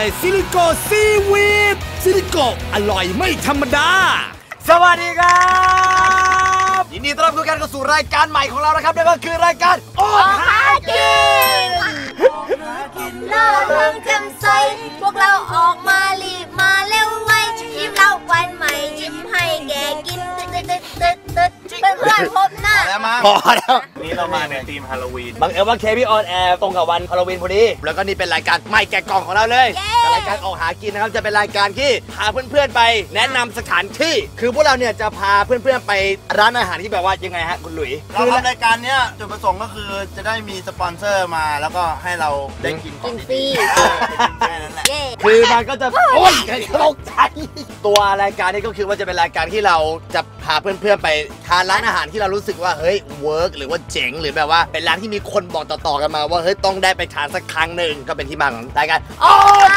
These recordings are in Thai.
ซิลิโกซีวีดซิลิโกอร่อยไม่ธรรมดาสวัสดีครับยินดีต้อนรับทุกท่านเข้าสู่รายการใหม่ของเรานะครับนั่นก็คือรายการโอ้หากินเราเพิ่งจำใสพวกเราออกมารีบมาเร็วไวยิ้มเราวันใหม่ยิ้มให้แกกินเพื่อนพบหน้าพอแล้วนี้เรามาในทีมฮาโลวีนบังเอิญว่าเคพี่ออนแอร์ตรงกับวันฮาโลวีนพอดีแล้วก็นี่เป็นรายการใหม่แกะกล่องของเราเลยกับรายการออกหากินนะครับจะเป็นรายการที่พาเพื่อนๆไปแนะนำสถานที่คือพวกเราเนี่ยจะพาเพื่อนๆไปร้านอาหารที่แบบว่ายังไงฮะคุณหลุยเราทำรายการเนี้ยจุดประสงค์ก็คือจะได้มีสปอนเซอร์มาแล้วก็ให้เราได้กินของดีๆแค่นั้นแหละคือมันก็จะโอ๊ยตกใจตัวรายการนี้ก็คือว่าจะเป็นรายการที่เราจะพาเพื่อนๆไปทานร้านอาหารที่เรารู้สึกว่าเฮ้ยเวิร์กหรือว่าเจ๋งหรือแบบว่าเป็นร้านที่มีคนบอกต่อๆกันมาว่าเฮ้ยต้องได้ไปทานสักครั้งหนึ่งก็เป็นที่มาของรายการโอ้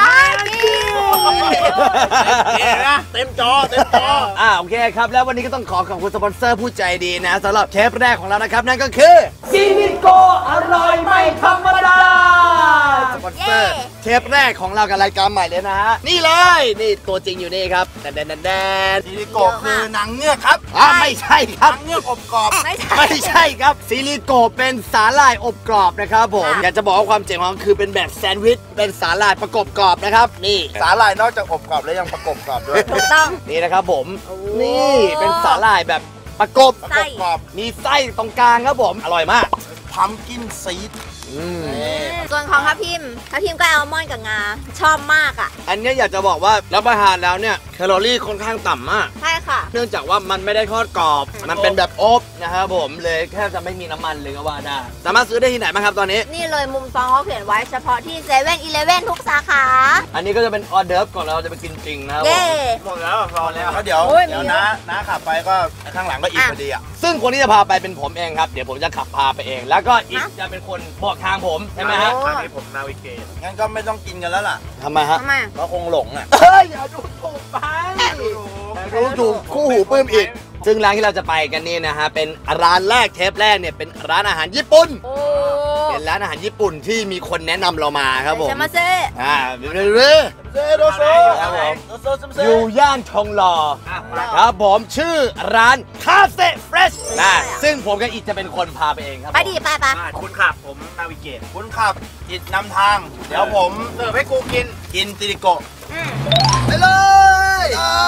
เต็มจอโอเคครับแล้ววันนี้ก็ต้องขอบคุณสปอนเซอร์ผู้ใจดีนะสำหรับเชฟแรกของเรานะครับนั่นก็คือซิลิโกอร่อยไม่ธรรมดาสปอนเซอร์เชฟแรกของเรากับรายการใหม่เลยนะฮะนี่เลยนี่ตัวจริงอยู่นี่ครับแดนซิลิโกคือหนังเงือกครับไม่ใช่ครับหนังเงือกอบกรอบไม่ใช่ครับซิลิโกเป็นสาหร่ายอบกรอบนะครับผมอยากจะบอกว่าความเจ๋งของมันคือเป็นแบบแซนด์วิชเป็นสาหร่ายประกบกรอบนะครับนี่สาหร่ายนอกจากอบกรอบแล้วยังประกบกรอบด้วยถูกต้องนี่นะครับผมนี่เป็นสาหร่ายแบบประกบกรอบมีไส้ตรงกลางครับผมอร่อยมากพัมกินซีดส่วนของทัพทิมก็อัลมอนด์กับงาชอบมากอ่ะอันนี้อยากจะบอกว่ารับประทานแล้วเนี่ยแคลอรี่ค่อนข้างต่ำมากใช่ค่ะเนื่องจากว่ามันไม่ได้ทอดกรอบมันเป็นแบบอบนะครับผมเลยแค่จะไม่มีน้ำมันเลยก็ว่าได้สามารถซื้อได้ที่ไหนบ้างครับตอนนี้นี่เลยมุมซองเขาเขียนไว้เฉพาะที่7-11ทุกสาขาอันนี้ก็จะเป็นออเดิร์ฟก่อนเราจะไปกินจริงนะครับหมดแล้วรอแล้วก็เดี๋ยวน้าขับไปก็ข้างหลังก็อิ่มพอดีอ่ะซึ่งคนที่จะพาไปเป็นผมเองครับเดี๋ยวผมจะขับพาไปเองแล้วก็อีกจะเป็นคนบอกทางผมใช่ไหมฮะทางนี้ผมนาวิเกตงั้นก็ไม่ต้องกินกันแล้วล่ะทำไมฮะเพราะคงหลงอ่ะอย่าดูถูกไปรู้ถูกคู่หูปื้มอีกซึ่งร้านที่เราจะไปกันนี่นะฮะเป็นร้านแรกเทปแรกเนี่ยเป็นร้านอาหารญี่ปุ่นเป็นร้านอาหารญี่ปุ่นที่มีคนแนะนำเรามาครับผมมาเซ่อยู่ย่านทองหล่อครับผมชื่อร้านคาเฟ่เฟรชนะซึ่งผมกับอิทจะเป็นคนพาไปเองครับไปดิไปคุณขับผมนาวิเกตคุณขับอิทนำทางเดี๋ยวผมเสิร์ฟให้กูกินซิลิโกไปเลย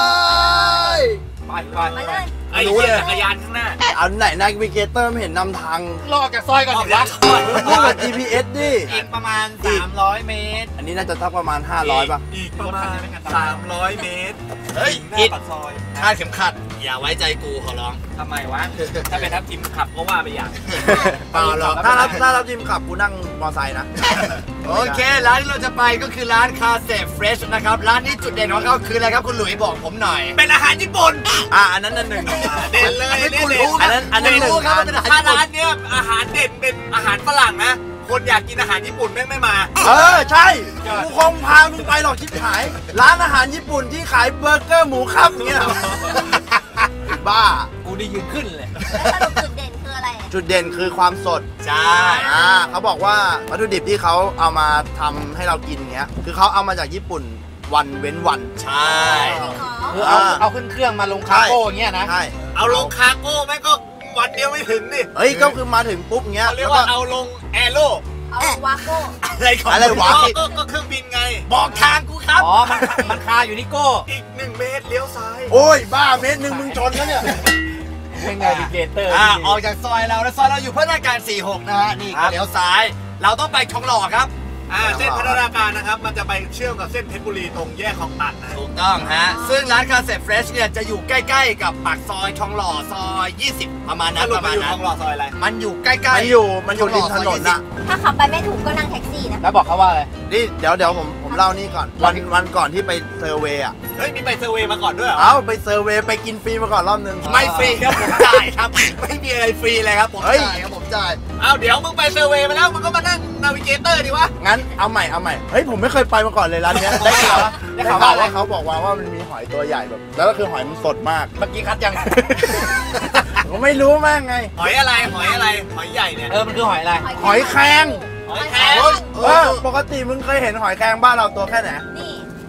ไปไอ้เหี้ยจักรยานข้างหน้าเอาไหนนาวิเกเตอร์ไม่เห็นนำทางลอกจากซอยก่อนสิวะนี่มัน GPS ดิอีกประมาณ300 เมตรอันนี้น่าจะทักประมาณ500ป่ะอีกประมาณ300 เมตรเฮ้ยอิดคาดเข็มขัดอย่าไว้ใจกูขอร้องทำไมวะถ้าเป็นทัพทีมขับก็ว่าไปอย่างเปล่าหรอกถ้าทัพทีมขับกูนั่งมอไซค์นะโอเคร้านที่เราจะไปก็คือร้านคาเฟ่เฟรชนะครับร้านนี้จุดเด่นของเขาคืออะไรครับคุณหลุยบอกผมหน่อยเป็นอาหารญี่ปุ่นอันนั้นหนึ่งเด่นเลยอันนั้นรู้ครับว่าเป็นอาหารถ้าร้านเนี้ยอาหารเด่นเป็นอาหารฝรั่งนะคนอยากกินอาหารญี่ปุ่นไม่มาใช่กูคงพามึงไปหรอกชิบหายร้านอาหารญี่ปุ่นที่ขายเบอร์เกอร์หมูครับอย่างเงี้ยบ้ากูได้ยืนขึ้นเลยจุดเด่นคืออะไรจุดเด่นคือความสดใช่เขาบอกว่าวัตถุดิบที่เขาเอามาทำให้เรากินเงี้ยคือเขาเอามาจากญี่ปุ่นวันเว้นวันใช่คือเอาขึ้นเครื่องมาลงคาร์โก้เงี้ยนะใช่เอาลงคาร์โก้แม่ก็วันเดียวไม่ถึงดิเฮ้ยก็คือมาถึงปุ๊บเงี้ยเรียกว่าเอาลงแอโร่เอาวาโก้อะไรวะก็เครื่องบินไงบอกทางกูครับมันคาอยู่ที่โก้อีก1 เมตรเลี้ยวซ้ายโอ้ยบ้าเมตร 1มึงชนแล้วเนี่ยเป็นไงดิเกเตอร์ออกจากซอยเราแล้วซอยเราอยู่พัฒนาการ46นะฮะนี่เลี้ยวซ้ายเราต้องไปทองหล่อครับเส้นพัฒนาการนะครับมันจะไปเชื่อมกับเส้นเพชรบุรีตรงแยกคลองตัดนะถูกต้องฮะซึ่งร้านคาเฟ่เฟรชเนี่ยจะอยู่ใกล้ๆกับปากซอยทองหล่อซอย20ประมาณนั้นประมาณนั้นทองหล่อซอยอะไรมันอยู่ใกล้ๆมันอยู่ริมถนนนะถ้าขับไปไม่ถูกก็นั่งแท็กซี่นะแล้วบอกเขาว่าอะไรนี่เดี๋ยวผมเล่านี่ก่อนวันก่อนที่ไปเซอร์เวย์เฮ้ยมีไปเซอร์เวย์มาก่อนด้วยเหรอไปเซอร์เวย์ไปกินฟรีมาก่อนรอบนึงไม่ฟรีครับผมจ่ายครับไม่มีอะไรฟรีเลยครับผมจ่ายครับผมจ่ายเดี๋ยวมึงไปเซอร์เวย์มาแล้วมึงก็มานั่งนาวิเกเตอร์ดิวะงั้นเอาใหม่เฮ้ยผมไม่เคยไปมาก่อนเลยร้านนี้ได้ข่าวว่าเขาบอกว่ามันมีหอยตัวใหญ่แบบแล้วก็คือหอยมันสดมากเมื่อกี้คัดยังผมไม่รู้แม่งไงหอยอะไรหอยใหญ่เนี่ยมันคือหอยอะไรหอยแครงปกติมึงเคยเห็นหอยแครงบ้านเราตัวแค่ไหนนี่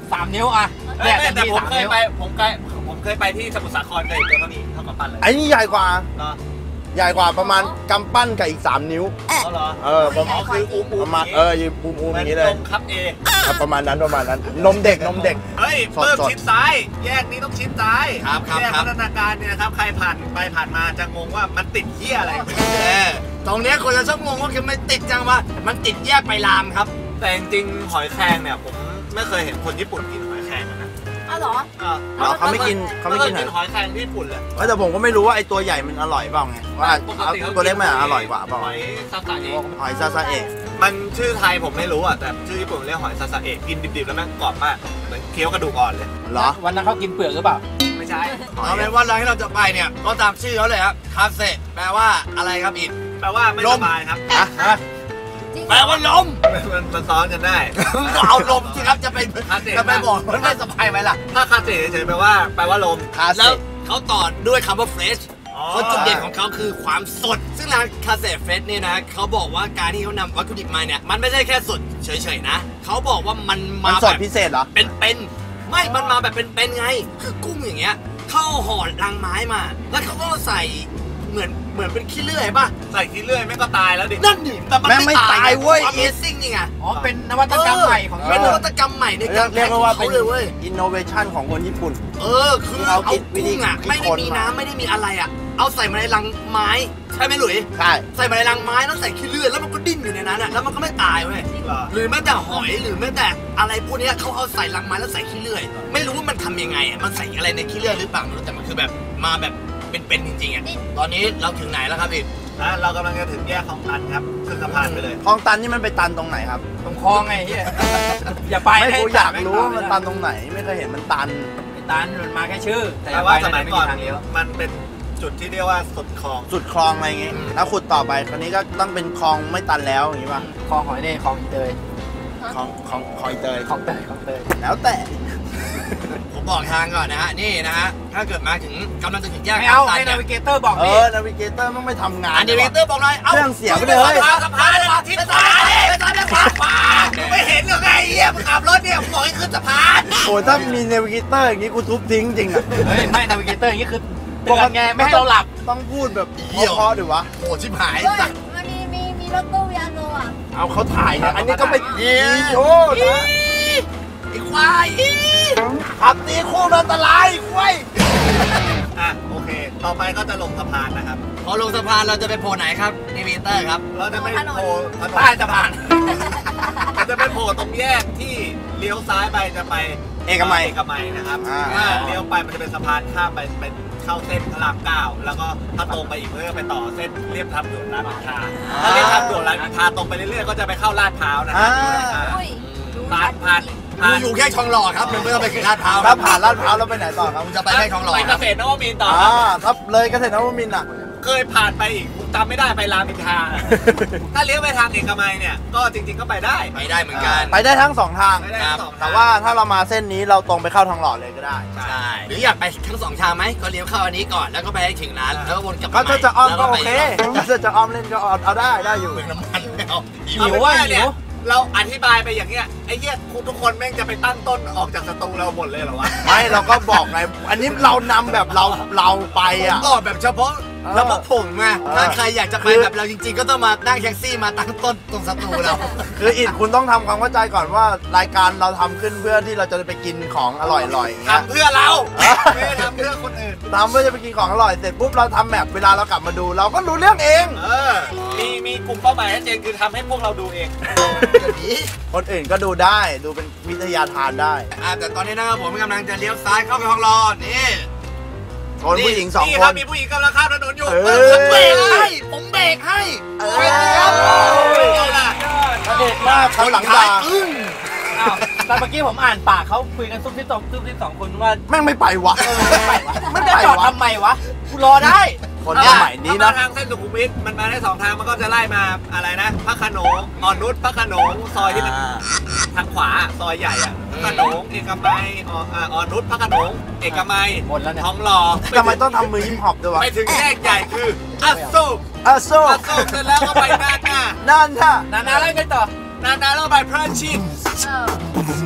3 นิ้วอะเนี่ยแต่ผมเคยไปผมเคยไปที่สมุทรสาครเคยเจอเขานี่เท่ากับปั้นเลยไอ้นี่ใหญ่กว่าเนาะใหญ่กว่าประมาณกำปั้นกับอีก3 นิ้วเขาเหรอประมาณคืออูประมาณยืนปูมอย่างนี้เลยครับเอประมาณนั้นนมเด็กเฮ้ยสดเพิ่มๆชิดซ้ายแยกนี้ต้องชิดซ้ายครับแยกพัฒนาการเนี่ยนะครับใครผ่านไปผ่านมาจะงงว่ามันติดเหี้ยอะไรตรงเนี้ยคนจะชอบงงว่าคือมันติดจังวะมันติดแยกไปรามครับแต่จริงๆหอยแครงเนี่ยผมไม่เคยเห็นคนญี่ปุ่นกินหอยแครงนะเอาเหรอเขาไม่กินหอยแครงที่ญี่ปุ่นเลยแต่ผมก็ไม่รู้ว่าไอ้ตัวใหญ่มันอร่อยเปล่าไงว่าปกติตัวเล็กมันอร่อยกว่าเปล่าหอยซาซาเอะหอยซาซาเอะมันชื่อไทยผมไม่รู้อ่ะแต่ชื่อญี่ปุ่นเรียกหอยซาซาเอะกินดิบๆแล้วแม่งกรอบมากเหมือนเคี้ยวกระดูกอ่อนเลยเหรอวันนั้นเขากินเปลือกหรือเปล่าไม่ใช่เอาเป็นว่าร้านที่เราจะไปเนี่ยก็ตามชื่อเขาเลยครับคาเซ่แปลว่าอะไรครับอิดแปลว่าไม่สบายครับแปลว่าลมมันซ้อนกันได้เอาลมสิครับจะไปคาเซ่จะไปบอกมันไม่สบายไหมล่ะถ้าคาเซ่เฉยๆแปลว่าลมคาแล้วเซ่เขาต่อด้วยคำว่า fresh อ๋อเพราะจุดเด่นของเขาคือความสด ซึ่งร้านคาเซ่เฟสเนี่ยนะเขาบอกว่าการที่เขานำวัตถุดิบมาเนี่ยมันไม่ใช่แค่สดเฉยๆนะเขาบอกว่ามันมันมาสแบดบพิเศษเหรอเป็นไม่มันมาแบบเป็นไง คือกุ้งอย่างเงี้ยเข้าห่อรังไม้มา แล้วเขาก็ใส่เหมือนเป็นขี้เลื่อยป่ะใส่ขี้เลื่อยไม่ก็ตายแล้วดินั่นดิแต่มันแม่งไม่ไม่ตายตายเว้ย Amazing นี่ไงอ๋อ เป็นนวัตกรรมใหม่ของเป็นนวัตกรรมใหม่ในการเรียกว่าแพ็คเป็นเขาเลยเว้ยอินโนเวชันของคนญี่ปุ่นคือที่เขาเอาคิดวิธีกุ้งอ่ะคิดไม่ได้ค้นมีมาน้ำไม่ได้มีอะไรอ่ะเอาใส่มาในรังไม้ใช่ไหมหลุยใช่ใส่มาในรังไม้แล้วใส่ขี้เลื่อยแล้วมันก็ดิ้นอยู่ในนั้นอ่ะแล้วมันก็ไม่ตายเว้ยเหรอหรือแม้แต่หอยหรือแม้แต่อะไรพวกเนี้ยเขาเอาใส่รังไม้แล้วใส่ขี้เลื่อย ไม่รู้ว่ามันทำยังไงอ่ะมันใส่อะไรในขี้เลื่อยหรือเปล่าไม่รู้แต่มันคือแบบมาแบบเป็นจริงๆอ่ะตอนนี้เราถึงไหนแล้วครับพี่นะเรากำลังจะถึงแยกของตันครับขึ้นสะพานไปเลยคลองตันนี่มันไปตันตรงไหนครับตรงคลองไงเฮียอย่าไปไม่ให้กูอยากรู้ว่ามันตันตรงไหน ไม่เคยเห็นมันตันไอ้ตันมันมาแค่ชื่อ แต่แต่อย่าว่าไปสมัยไม่ก่มีอนทางเลี้ยวมันเป็นจุดที่เรียกว่าสุดคลองสุดคลองอะไรอย่างงี้แล้วขุดต่อไปคราวนี้ก็ต้องเป็นคลองไม่ตันแล้วอย่างงี้ป่ะคลองหอยเนี่ยคลองอีเตยคลองคอยเตยคลองเตยคลองเตยแล้วแต่ผมบอกทางก่อนนะฮะนี่นะฮะถ้าเกิดมาถึงกำลังจะถึงแยกไม่เอาตันให้เนี่นาย วิเกเตอร์บอกเอพี่อนาวิเกเตอร์มันไม่ทำงานอันนี้วิกเตอร์บอกหน่อยเครื่องเสียไปเลยสะพานเลยทิศซ้ายเลยซ้ายเลยขวาขวาไม่เห็นหรือไงเหี้ยมึงขับรถเนี่ยมึงบอกให้ขึ้นสะพานโอ้ถ้ามีนาวิเกเตอร์อย่างงี้กูทุบทิ้งจริงอ่ะเฮ้ยไม่นาวิเกเตอร์อย่างนี้คือเตือนไงไม่ให้เราหลับต้องพูดแบบเพราะๆดิวะโหชิบหายเฮ้ยสัตว์มันมีรถตู้ยาโนอ่ะเอาเขาถ่ายนะอันนี้ก็ไม่ดีโชว์นะไอ้ควายขับตีคู่มันอันตรายเว้ยอ่ะโอเค ต่อไปก็จะลงสะพานนะครับพอลงสะพานเราจะไปโผล่ไหนครับนิวิเตอร์ครับเราจะไม่โผล่ถนนใต้สะพานเราจะไปโผล่ตรงแยกที่เลี้ยวซ้ายไปจะไปเอกมัยเอกมัยนะครับอ่าเลี้ยวไปมันจะเป็นสะพานข้ามไปเป็นเข้าเส้นพระราม9แล้วก็ถ้าตรงไปอีกเพื่อไปต่อเส้นเรียบทางด่วนรามอินทราถ้าเรียบทางด่วนรามอินทราตรงไปเรื่อยๆก็จะไปเข้าลาดพร้าวนะครัอุ้ยรู้ผ่าชันดผ่านจริงผ่านอยู่แค่คลองหล่อครับมึงไม่ต้องไปขึ้นลาดพร้าวถ้าผ่านลาดพร้าวแล้วไปไหนต่อครับมึงจะไปแค่คลองหล่อไปคเกรับษตรนวมินทร์ต่อถ้าเลยเกษตรนวมินทร์อ่ะเคยผ่านไปอีกจำไม่ได้ไปรามอินทราถ้าเลี้ยวไปทางเอกมัยเนี่ยก็จริงๆก็ไปได้ไปได้เหมือนกันไปได้ทั้งสองทางไปได้ทั้งสองทงแต่ว่าถ้าเรามาเส้นนี้เราตรงไปเข้าทางหล่อเลยก็ได้ใช่หรืออยากไปทั้งสองทางไหมก็เลี้ยวเข้าอันนี้ก่อนแล้วก็ไปให้ถึงร้านแล้วก็วนกลับก็ถ้าจะอ้อมก็โอเคแล้วไปถ้าจะอ้อมเล่นก็เอาได้อยู่เปลืองน้ำมันไม่เอาหิวว่าหิวเราอธิบายไปอย่างเงี้ยไอ้เหี้ยทุกคนแม่งจะไปตั้งต้นออกจากสตูเราหมดเลยเหรอวะไม่เราก็บอกไงอันนี้เรานำแบบเราไปผมอ่ะบอกแบบเฉพาะแล้วพวกผมไงเออถ้าใครอยากจะไปแบบเราจริงๆ ก็ต้องมานั่งแท็กซี่มาตั้งต้นตรงสตูเราคืออิดคุณต้องทำความเข้าใจก่อนว่ารายการเราทำขึ้นเพื่อที่เราจะไปกินของอร่อยๆอย่างเงี้ยทำเพื่อเราไม่ได้ทำเพื่อคนอื่นทำเพื่อจะไปกินของอร่อยเสร็จปุ๊บเราทำแบบเวลาเรากลับมาดู เราก็รู้เรื่องเองมีกลุ่มเป้าหมายชัดเจนคือทำให้พวกเราดูเองคนอื่นก็ดูได้ดูเป็นวิทยาทานได้แต่ตอนนี้นะครับผมกำลังจะเลี้ยวซ้ายเข้าไปห้องรอนี่คนผู้หญิงสองนี่คครับนมีผู้หญิงกำลังข้ามถนนอยู่เออผมเบรกให้ผมเบรกให้เออเอาล่ะเด็กมากเขาหลังท้าด่ายอึ้งอ้าวแต่เมื่อกี้ผมอ่านปากเขาคุยกันซุบซิบสองคนว่าแม่งไม่ไปวะไม่ไปวะไม่จะไปจอดวะทำไมวะกูรอได้คนสมัยนี้ถ้านะมาทางเส้นสุขุมวิทมันมาได้สองทางมันก็จะไล่มาอะไรนะพระโขนงอ่อนนุชพระโขนงซอยที่มันทางขวาซอยใหญ่อะพระโขนงเอกมัยอ่อนนุชพระโขนงเอกมัยหมดแล้วเนี่ยทองหล่อทำไมต้องทำมือฮิปฮอปด้วยวะไปถึงแยกใหญ่คืออัสโซอาโซอัสโซเสร็จแล้วก็ไปนานั่นค่ะนานาไล่ไปต่อนาแล้วไปพระชินเออ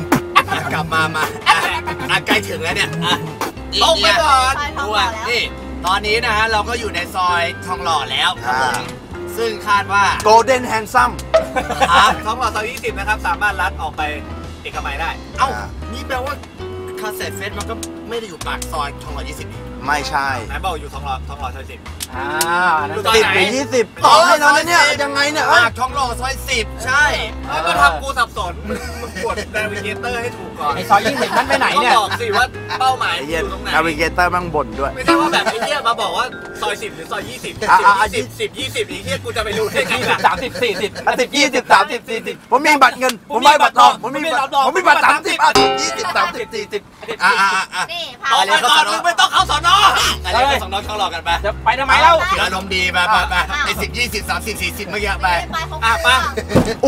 กลับมาใกล้ถึงแล้วเนี่ยตรงไปก่อนทองหล่อแล้วนี่ตอนนี้นะฮะเราก็อยู่ในซอยทองหล่อแล้วครับผมซึ่งคาดว่า Golden Handsome ทองหล่อซอย20นะครับสามารถลัดออกไปเอกมัยได้เอ้านี่แปลว่าคอนเสิร์ตเฟสมันก็ไม่ได้อยู่ปากซอยทองหล่อ20นี่ไม่ใช่ไหนบอกอยู่ทองหล่อซอย10 นั่นตอน 10 ไหนหรือ20ต่อให้เราเนี่ยยังไงเนี่ยปากทองหล่อซอย10ใช่แล้วก็ทำกูสับสนมึงกดนาวิเกเตอร์ให้ถูกก่อนไอ้ซอย20นั้นไปไหนเนี่ยต้องบอกสิว่าเป้าหมายไอ้อเหี้ยยู่ตรงไหนนาวิเกเตอร์มั่งบ่นด้วยไม่ใช่ว่าแบบไอ้เหี้ยมาบอกว่าซอย10หรือซอย20 อ่ะ 10 20ไอ้เหี้ยกูจะไปรู้ได้ไงล่ะ 30 40 10 20 30 40ผมมีบัตรเงินผมมีบัตรทองผมมีบัตร30 20 30 40 นี่พาเอาไปไปก่อนมึงไม่ต้องเข้าสอนออะไรก็สองน้องทองหล่อกันไปจะไปทำไมเล่าอารมณ์ดีไปไอ้10 20 30 40เมื่อกี้ไปไปเขาป่ะโอ้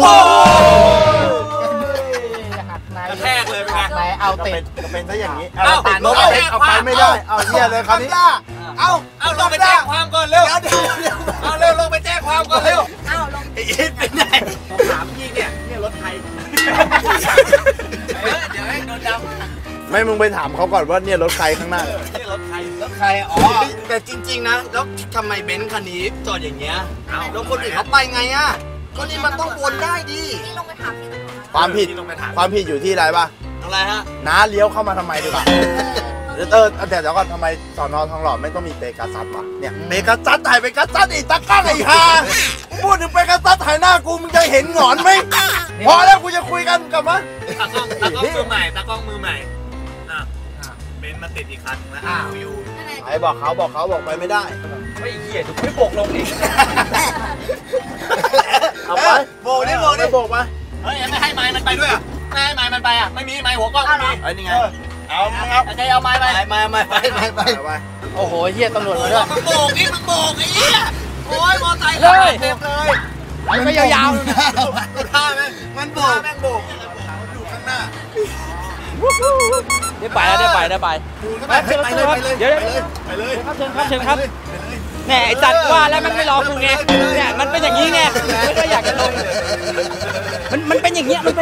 หักในกระแทกเลยเป็นไงหักในเอาติดก็เป็นซะอย่างนี้เอาติดรถเอาไปไม่ได้เอาเหี้ยเลยคราวนี้เอาเอาลงไปแจ้งความก่อนเร็วเอาเร็วลงไปแจ้งความก่อนเร็วอ้าวลงไอ้อินเป็นไงผมถามพี่เนี่ยรถไทยเดี๋ยวให้โดนดำไม่มึงไปถามเขาก่อนว่าเนี่ยรถใครข้างหน้านี่รถไทยใครอ๋อแต่จริงๆนะแล้วทำไมเบนซ์คันนี้จอดอย่างเงี้ยแล้วคนอื่นเขาไปไงอ่ะก็นี่มันต้องวนได้ดินี่ลงไปถามที่ตำรวจความผิดที่ลงไปถามความผิดอยู่ที่อะไรป่ะอะไรฮะน้าเลี้ยวเข้ามาทำไมดีกว่าแต่เดี๋ยวก่อนทำไมสอนอทองหล่อไม่ต้องมีเปกาซัสวะเนี่ยเปกาซัสถ่ายเปกาซัสอีกตะกั้งไอ้ห่าพูดถึงเปกาซัสถ่ายหน้ากูมึงจะเห็นหงอนไหมพอแล้วกูจะคุยกันกลับมาตากล้องมือใหม่ตากล้องมือใหม่เบนซ์มาติดอีกคันแล้วอยู่ไอ้บอกเขาไปไม่ได้ไม่เหี้ยถูกไม่โบกลงอีกเอาไปโบกนี่โบกมาเฮ้ยไม่ให้ไม้มันไปด้วยอ่ะไม่ให้ไม้มันไปอ่ะไม่มีไม้หัวกล้องไม่มีไอ้นี่ไงเอาใครเอาไม้ไปไปโอ้โหเหี้ยตำรวจมาด้วยมึงโบกนี่มึงโบกไอ้เหี้ยโอ้ยมอไซค์เต็มเลยมันก็ยาวดูท่าไหมมันโบกแม่งโบกอยู่ข้างหน้าๆได้ไปแล้วได้ไปเดี๋ยวครับเชิญครับแหมไอ้จัดว่าแล้วมันไม่รอกูไงเนี่ยมันเป็นอย่างนี้ไงไม่ก็อยากจะลงมันเป็นอย่างเงี้ย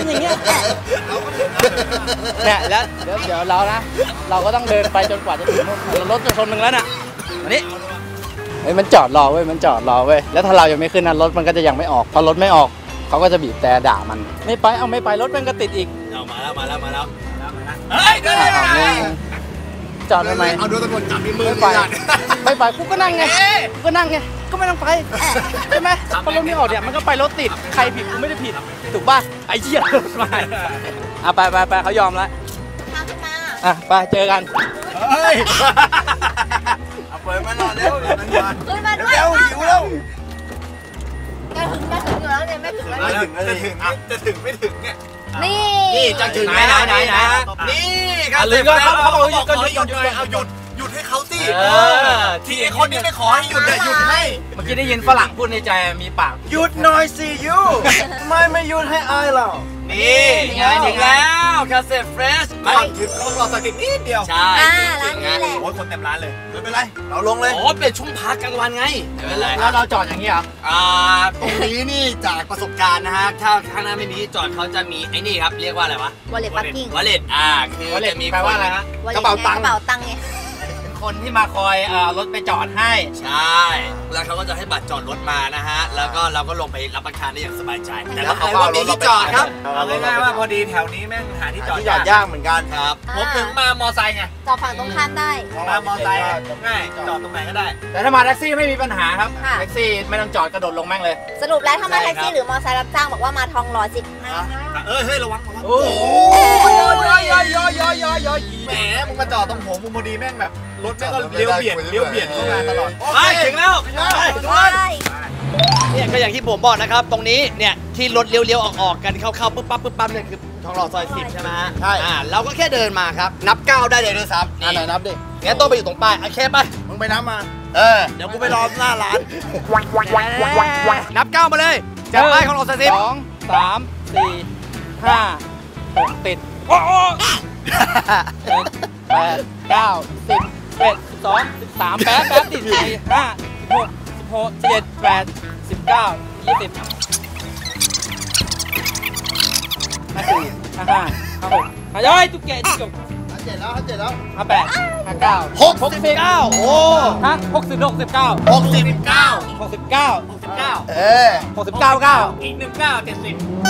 เนี่ยแล้วเดี๋ยวเรานะเราก็ต้องเดินไปจนกว่าจะถึงนู่นรถจะชนมึงแล้วน่ะอันนี้เฮ้ยมันจอดรอเว้ยแล้วถ้าเรายังไม่ขึ้นนะรถมันก็จะยังไม่ออกพอรถไม่ออกเขาก็จะบีบแต่ด่ามันไม่ไปรถมันก็ติดอีกเอามาแล้วเฮ้ยเดี๋ยวจอดทำไมเอาดูตำรวจจับที่มือไม่ไปกูก็นั่งไงก็ไม่ต้องไปใช่ไหมพอรถไม่ออกเนี่ยมันก็ไปรถติดใครผิดกูไม่ได้ผิดถูกป่ะไอ้เหี้ยรถมาไปเขายอมแล้วทางขึ้นมาอ่ะไปเจอกันเฮ้ยเอาเปิดมานอนเร็วขึ้นมาด้วยเร็วหิวแล้วจะถึงอยู่แล้วเนี่ยไม่ถึงแล้วจะถึงไม่ถึงเนี่ยนี่นี่จะถึงไหนนี่ครับหรือก็เขาบอกหยุดเลยเอาหยุดให้เขาสิที่ไอ้คนนี้ไม่ขอให้หยุดเลยหยุดให้เมื่อกี้ได้ยินฝรั่งพูดในใจมีปากหยุดหน่อยสิยูทำไมไม่หยุดให้อายเรานี่ไงถึงแล้วคาเฟ่เฟรชก่อนถึงต้องรอสักนิดเดียวใช่ร้านนี้แหละโอ้ยคนเต็มร้านเลยไม่เป็นไรเราลงเลยอ๋อเป็นช่วงพักกลางวันไงไม่เป็นไรแล้วเราจอดอย่างนี้เหรอตรงนี้นี่จากประสบการณ์นะฮะถ้าข้างหน้าไม่มีที่จอดเขาจะมีไอ้นี่ครับเรียกว่าอะไรวะวอลเล็ตปักกิ้งวอลเล็ตคือจะมีแปลว่าอะไรฮะกระเป๋าตังค์ไงคนที่มาคอยรถไปจอดให้ใช่ แล้วเขาก็จะให้บัตรจอดรถมานะฮะ แล้วก็เราก็ลงไปรับประทานได้อย่างสบายใจ แต่ถ้าใครว่ามีที่จอดครับเอาง่ายๆว่าพอดีแถวนี้แม่งหาที่จอดที่จอดยากเหมือนกันครับผมถึงมามอไซค์ไงจอดฝั่งตรงข้ามได้มามอไซค์ง่ายจอดตรงไหนก็ได้แต่ถ้ามาแท็กซี่ไม่มีปัญหาครับค่ะแท็กซี่ไม่ต้องจอดกระโดดลงแม่งเลยสรุปแล้วถ้ามาแท็กซี่หรือมอเตอร์ไซค์รับจ้างบอกว่ามาทองหล่อ15 เฮ้ยระวังโอ้โหแหมมึงมาจอดตรงหัวมุมพอดีแม่งแบบรถแม่งก็เลี้ยวเบียดเข้ามาตลอดไปถึงแล้วได้เนี่ยก็อย่างที่ผมบอกนะครับ ตรงนี้เนี่ยที่รถเลี้ยวๆออกๆกันเข้าๆปึ๊บปั๊บเนี่ยคือทองหล่อซอย10ใช่ไหมฮะใช่เราก็แค่เดินมาครับนับก้าวได้เลยด้วยซ้ำไหนนับดิงั้นต้องไปอยู่ตรงป้ายโอเคไปมึงไปนับมาเดี๋ยวกูไปรอหน้าร้าน นับก้าวมาเลยจากป้ายของหล่อซอย10 2 3 4 5 6ติดโอ้โห8 9 10 11 12 13แป๊บติด4 5 16 17 18 19 20 54 55 56ย้อยตุ๊กแกจิ๊กจกเจ็ดแล้วเจ็ดแล้ว 58 59 69 โอ้ฮะ60 69 69 69 เออ 69 9 อีก1 9 70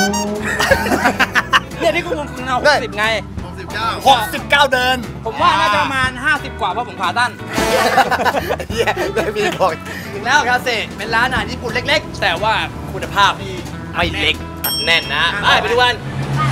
เนี่ยที่กูงงคือเอา60ไง 69 เดินผมว่าน่าจะประมาณ50 กว่าเพราะผมขาตั้นเฮียเลยมีบอกถึงแล้วคาเซ่เป็นร้านอาหารญี่ปุ่นเล็กๆ แต่ว่าคุณภาพไม่เล็กแน่นนะไปดูกัน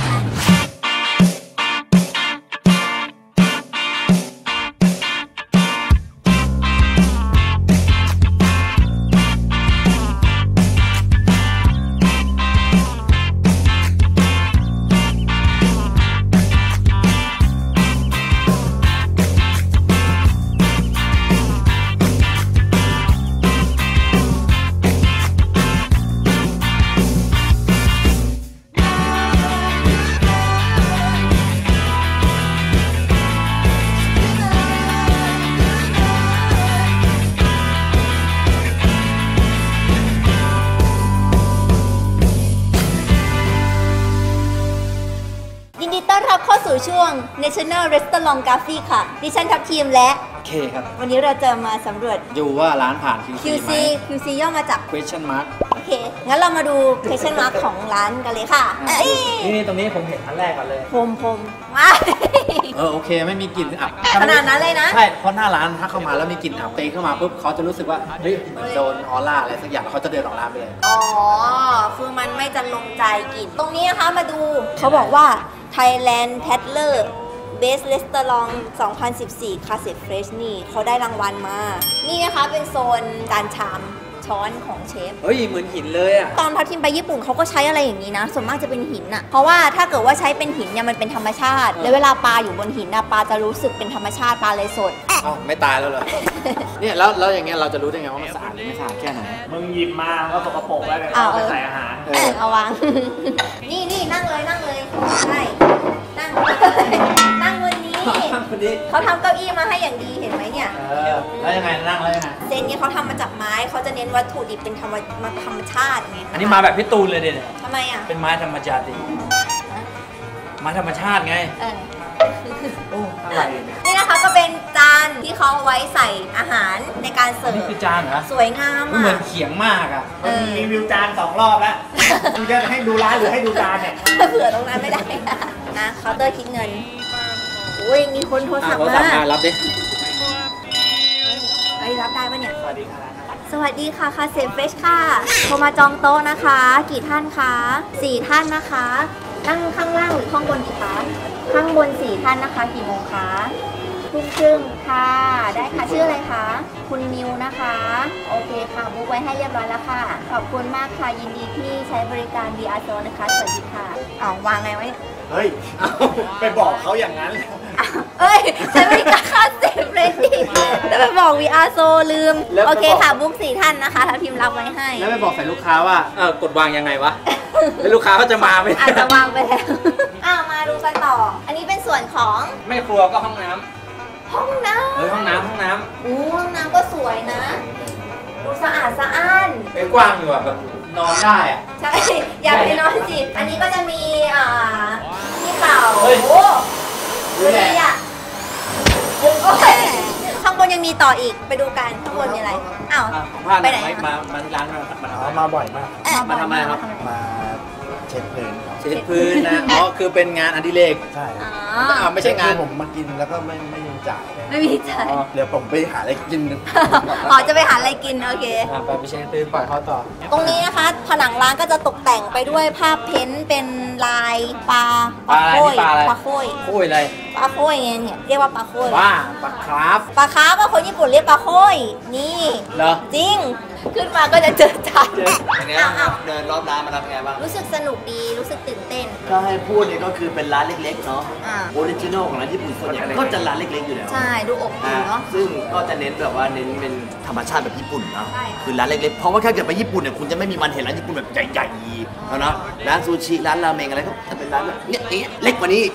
ยินดีต้อนรับเข้าสู่ช่วง National Restaurant Cafe ค่ะ ดิฉันทัพทีมและเคครับวันนี้เราจะมาสำรวจดูว่าร้านผ่าน QC ไหม QC ย่อมาจาก question mark โอเค งั้นเรามาดู question mark ของร้านกันเลยค่ะนี่ตรงนี้ผมเห็นอันแรกก่อนเลยพรมมาโอเคไม่มีกลิ่นอับขนาดนั้นเลยนะใช่เพราะหน้าร้านถ้าเข้ามาแล้วมีกลิ่นอับเตะเข้ามาปุ๊บเขาจะรู้สึกว่าเฮ้ยเหมือนโดนออร่าอะไรสักอย่างเขาจะเดินออกร้านไปเลยอ๋อ คือมันไม่จะลงใจกิน ตรงนี้นะคะมาดู เขาบอกว่า Thailand Tatler Best Restaurant 2014 c a s e Fresh นี่เขาได้รางวัลมา นี่นะคะเป็นโซนจานชามช้อนของเชฟเฮ้ยเหมือนหินเลยอ่ะตอนทัพทิมไปญี่ปุ่นเขาก็ใช้อะไรอย่างนี้นะ ส่วนมากจะเป็นหินอะเพราะว่าถ้าเกิดว่าใช้เป็นหินเนี่ยมันเป็นธรรมชาติ แล้วเวลาปลาอยู่บนหินนะปลาจะรู้สึกเป็นธรรมชาติปลาเลยสดเอ้าไม่ตายแล้วเหรอ เนี่ยแล้วอย่างเงี้ยเราจะรู้ได้ไงว่ามันสะอาดหรือไม่สะอาดแค่ไหนมึงหยิบมาก็สกปรกแล้วเนี่ยเอาเอาไปใส่อาหารเอาวาง นี่นั่งเลยใช่นั่ง นั่งบนนี้คนนี้เขาทำเก้าอี้มาให้อย่างดีเห็นไหมเนี่ยแล้วยังไงนั่งแล้วยังไงเซนเนี่ยเขาทำมาจากไม้เขาจะเน้นวัตถุดิบเป็นธรรมชาติไงอันนี้มาแบบพี่ตูนเลยเด่นทำไมอ่ะเป็นไม้ธรรมชาติไม้ธรรมชาติไง โอ้อะไรเนี่ยนี่นะคะก็เป็นจานที่เขาเอาไว้ใส่อาหารในการเสิร์นี่ฟคือจานเหรอสวยงามมันเหมือ่ะอนเขียงมากอ่ะมึงรีวิวจาน2 รอบแล้วมึงจะให้ดูร้านหรือให้ดูจานเนี่ยเผื่อตรงนั้นไม่ได้นะเคาน์เตอร์คิดเงินอุ้ยมีคนโทรศัพท์โทรศัพท์มามารับดิไอ้ยรับได้ปะเนี่ยสวัสดีครับสวัสดีค่ะคาเซ่เฟรชค่ะโทรมาจองโต๊ะนะคะ กี่ท่านคะ4 ท่านนะคะนั่งข้างล่างหรือข้างบนดีคะข้างบน4 ท่านนะคะ กี่โมงคะทุ่มครึ่งค่ะ ได้ค่ะชื่ออะไรคะคุณมิวนะคะ โอเคค่ะบุ๊กไว้ให้เรียบร้อยแล้วค่ะ ขอบคุณมากค่ะยินดีที่ใช้บริการ VR Zone นะคะสวัสดีค่ะวางไงไว้เฮ้ย ไปบอกเขาอย่างนั้นเอ้ยใช้บริการคาเซ่เฟรชแต่ไปบอก VR Zone ลืมโอเคค่ะบุ๊ก4 ท่านนะคะทัพทีมรับไว้ให้แล้วไปบอกใส่ลูกค้าว่ากดวางยังไงวะ แล้วลูกค้าก็จะมาไหมอาจจะวางไปแล้ว มาดูกันต่อ อันนี้เป็นส่วนของไม่ครัวก็ห้องน้ห้องน้ำห้องน้ำำห้องน้ำก็สวยนะ ดูสะอาดสะอ้านเป็นกว้างอยู่อ่ะแบบนอนได้อ่ะใช่ อย่าไปนอนสิ อันนี้ก็จะมีที่เป่าเฮ้ยโอ้ดูดีอ่ะโอ้ยข้างบนยังมีต่ออีก ไปดูกัน ข้างบนมีอะไร อ้าวของพลาดไปไหนมาที่ร้านมาทำอะไรมาบ่อยมากมาทำอะไรครับมาเช็ดพื้นครับเช็ดพื้นนะ อ๋อ คือเป็นงานอดิเรกใช่อ๋อไม่ใช่งานคือผมมากินแล้วก็ไม่ยังจ่ายเลยไม่มีใจเดี๋ยวผมไปหาอะไรกินอ๋อ จะไปหาอะไรกิน โอเคไปเช็ดพื้นปล่อยเขาต่อตรงนี้นะคะผนังร้านก็จะตกแต่งไปด้วยภาพเพ้นท์เป็นลายปลาปลาอะไรนี่ปลาอะไรปลาโค้ยโอ้ยอะไรปลาโค้ยไงเนี่ยเรียกว่าปลาโค้ยว่าปลาคราฟปลาคาร์ฟอะคนญี่ปุ่นเรียกปลาโค้ยนี่เหรอจริงขึ้นมาก็จะเจอจานเป็นไงบ้างครับเดินรอบร้านมาแล้วเป็นไงบ้างรู้สึกสนุกดีรู้สึกตื่นเต้นถ้าให้พูดเนี่ยก็คือเป็นร้านเล็กๆเนาะอ่าออริจินอลของร้านญี่ปุ่นส่วนใหญ่ก็จะร้านเล็กๆอยู่แล้วใช่ดูอบอุ่นเนาะซึ่งก็จะเน้นแบบว่าเน้นเป็นธรรมชาติแบบญี่ปุ่นเนาะใช่คือร้านเล็กๆเพราะว่าถ้าเกิดไปญี่ปุ่นเนี่ยคุณจะไม่มีวันเห็นร้านญี่ปุ่นแบบใหญ่ๆแล้วเนาะร้านซูชิร้านราเมงอะไรก็จะเป็นร้านแบบเนี้ยเล็กกว่านี้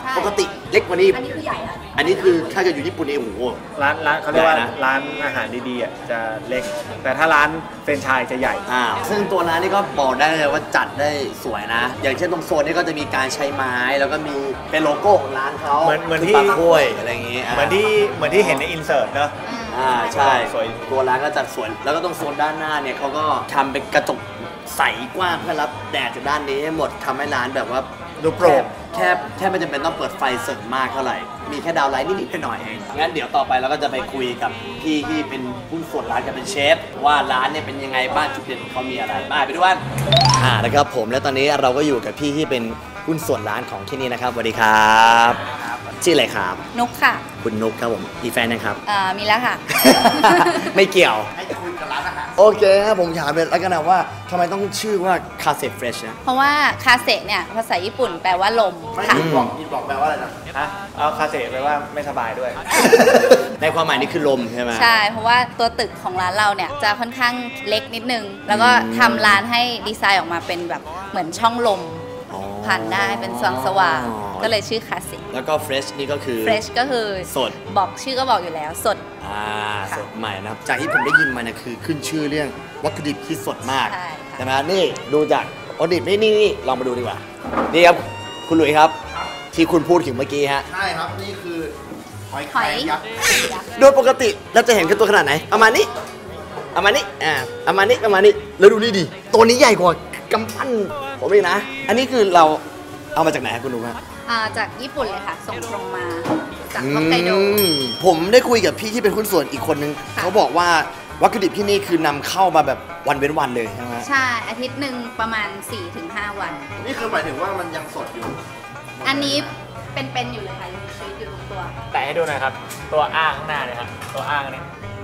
ช่ปกติเล็กกว่านี้อันนี้คือใหญ่แล้วอันนี้คือถ้าเกิดอยู่ญี่ปุ่นนี่โอ้โหร้านเขาเรียกว่าใหญ่นะร้านอาหารดีๆอ่ะจะเล็ก แต่ถ้าร้านเฟรนไชส์จะใหญ่ซึ่งตัวร้านนี่ก็บอกได้เลยว่าจัดได้สวยนะ อย่างเช่นตรงโซนนี้ก็จะมีการใช้ไม้แล้วก็มีเป็นโลโก้ของร้านเขาเหมือนที่คืปลากล้วยอะไรอย่างงี้เหมือนที่เห็นในอินเสิร์ตเนอะใช่สวยตัวร้านก็จัดสวยแล้วก็ตรงโซนด้านหน้าเนี่ยเขาก็ทำเป็นกระจกใสกว้างเพื่อรับแดดจากด้านนี้ให้หมดทำให้ร้านแบบว่าดูโปร่งแค่ไม่จำเป็นต้องเปิดไฟเสริมมากเท่าไหร่ มีแค่ดาวไลท์นิดๆหน่อยๆเอง งั้นเดี๋ยวต่อไปเราก็จะไปคุยกับพี่ที่เป็นผู้ส่วนร้านกับเป็นเชฟว่าร้านเนี่ยเป็นยังไงบ้างจุดเด่นของเขามีอะไรมาไปดูกันนะครับผมและตอนนี้เราก็อยู่กับพี่ที่เป็นหุ้นส่วนร้านของที่นี่นะครับสวัสดีครับชื่ออะไรครับนุกค่ะคุณนุกครับผมมีแฟนยังครับมีแล้วค่ะไม่เกี่ยวโอเคครับผมถามเลยแล้วกันนะว่าทำไมต้องชื่อว่าคาเซ่เฟรชนะเพราะว่าคาเซเนี่ยภาษาญี่ปุ่นแปลว่าลมค่ะบอกแปลว่าอะไรนะฮะเอาคาเซ่ไปว่าไม่สบายด้วยในความหมายนี่คือลมใช่ไหมใช่ เพราะว่าตัวตึกของร้านเราเนี่ยจะค่อนข้างเล็กนิดนึง แล้วก็ทำร้านให้ดีไซน์ออกมาเป็นแบบเหมือนช่องลมอ๋อผ่านได้เป็นสว่างสว่างๆก็เลยชื่อคาเซแล้วก็เฟรชนี่ก็คือเฟรชก็คือสดบอกชื่อก็บอกอยู่แล้วสดสดใหม่นะครับจากที่ผมได้ยินมาเนี่ยคือขึ้นชื่อเรื่องวัตถุดิบที่สดมากใช่ค่ะใช่ไหมนี่ดูจากวัตถุดิบนี่ลองมาดูดีกว่านี่ครับคุณหลุยส์ครับ ที่คุณพูดถึงเมื่อกี้ฮะใช่ครับ นี่คือหอยแคหรอยงยักษ์โดยปกติเราจะเห็นแค่ตัวขนาดไหนประมาณนี้ประมาณนี้ประมาณนี้แล้วดูนี่ดิตัวนี้ใหญ่กว่ากำปั้นผมอีกนะ อันนี้คือเราเอามาจากไหนครับคุณลุงฮะจากญี่ปุ่นเลยค่ะ ส่งตรงมาจากฮอกไกโดผมได้คุยกับพี่ที่เป็นหุ้นส่วนอีกคนนึงค่ะเขาบอกว่าวัตถุดิบที่นี่คือนำเข้ามาแบบวันเว้นวันเลยใช่ไหมใช่ อาทิตย์หนึ่งประมาณ 4-5 วันนี่คือหมายถึงว่ามันยังสดอยู่อันนี้เป็นอยู่เลยค่ะยังมีชีวิตอยู่ทุกตัวแตะให้ดูหน่อยครับ ตัวอ้างข้างหน้าเนี่ยครับ ตัวอ้างเนี่ย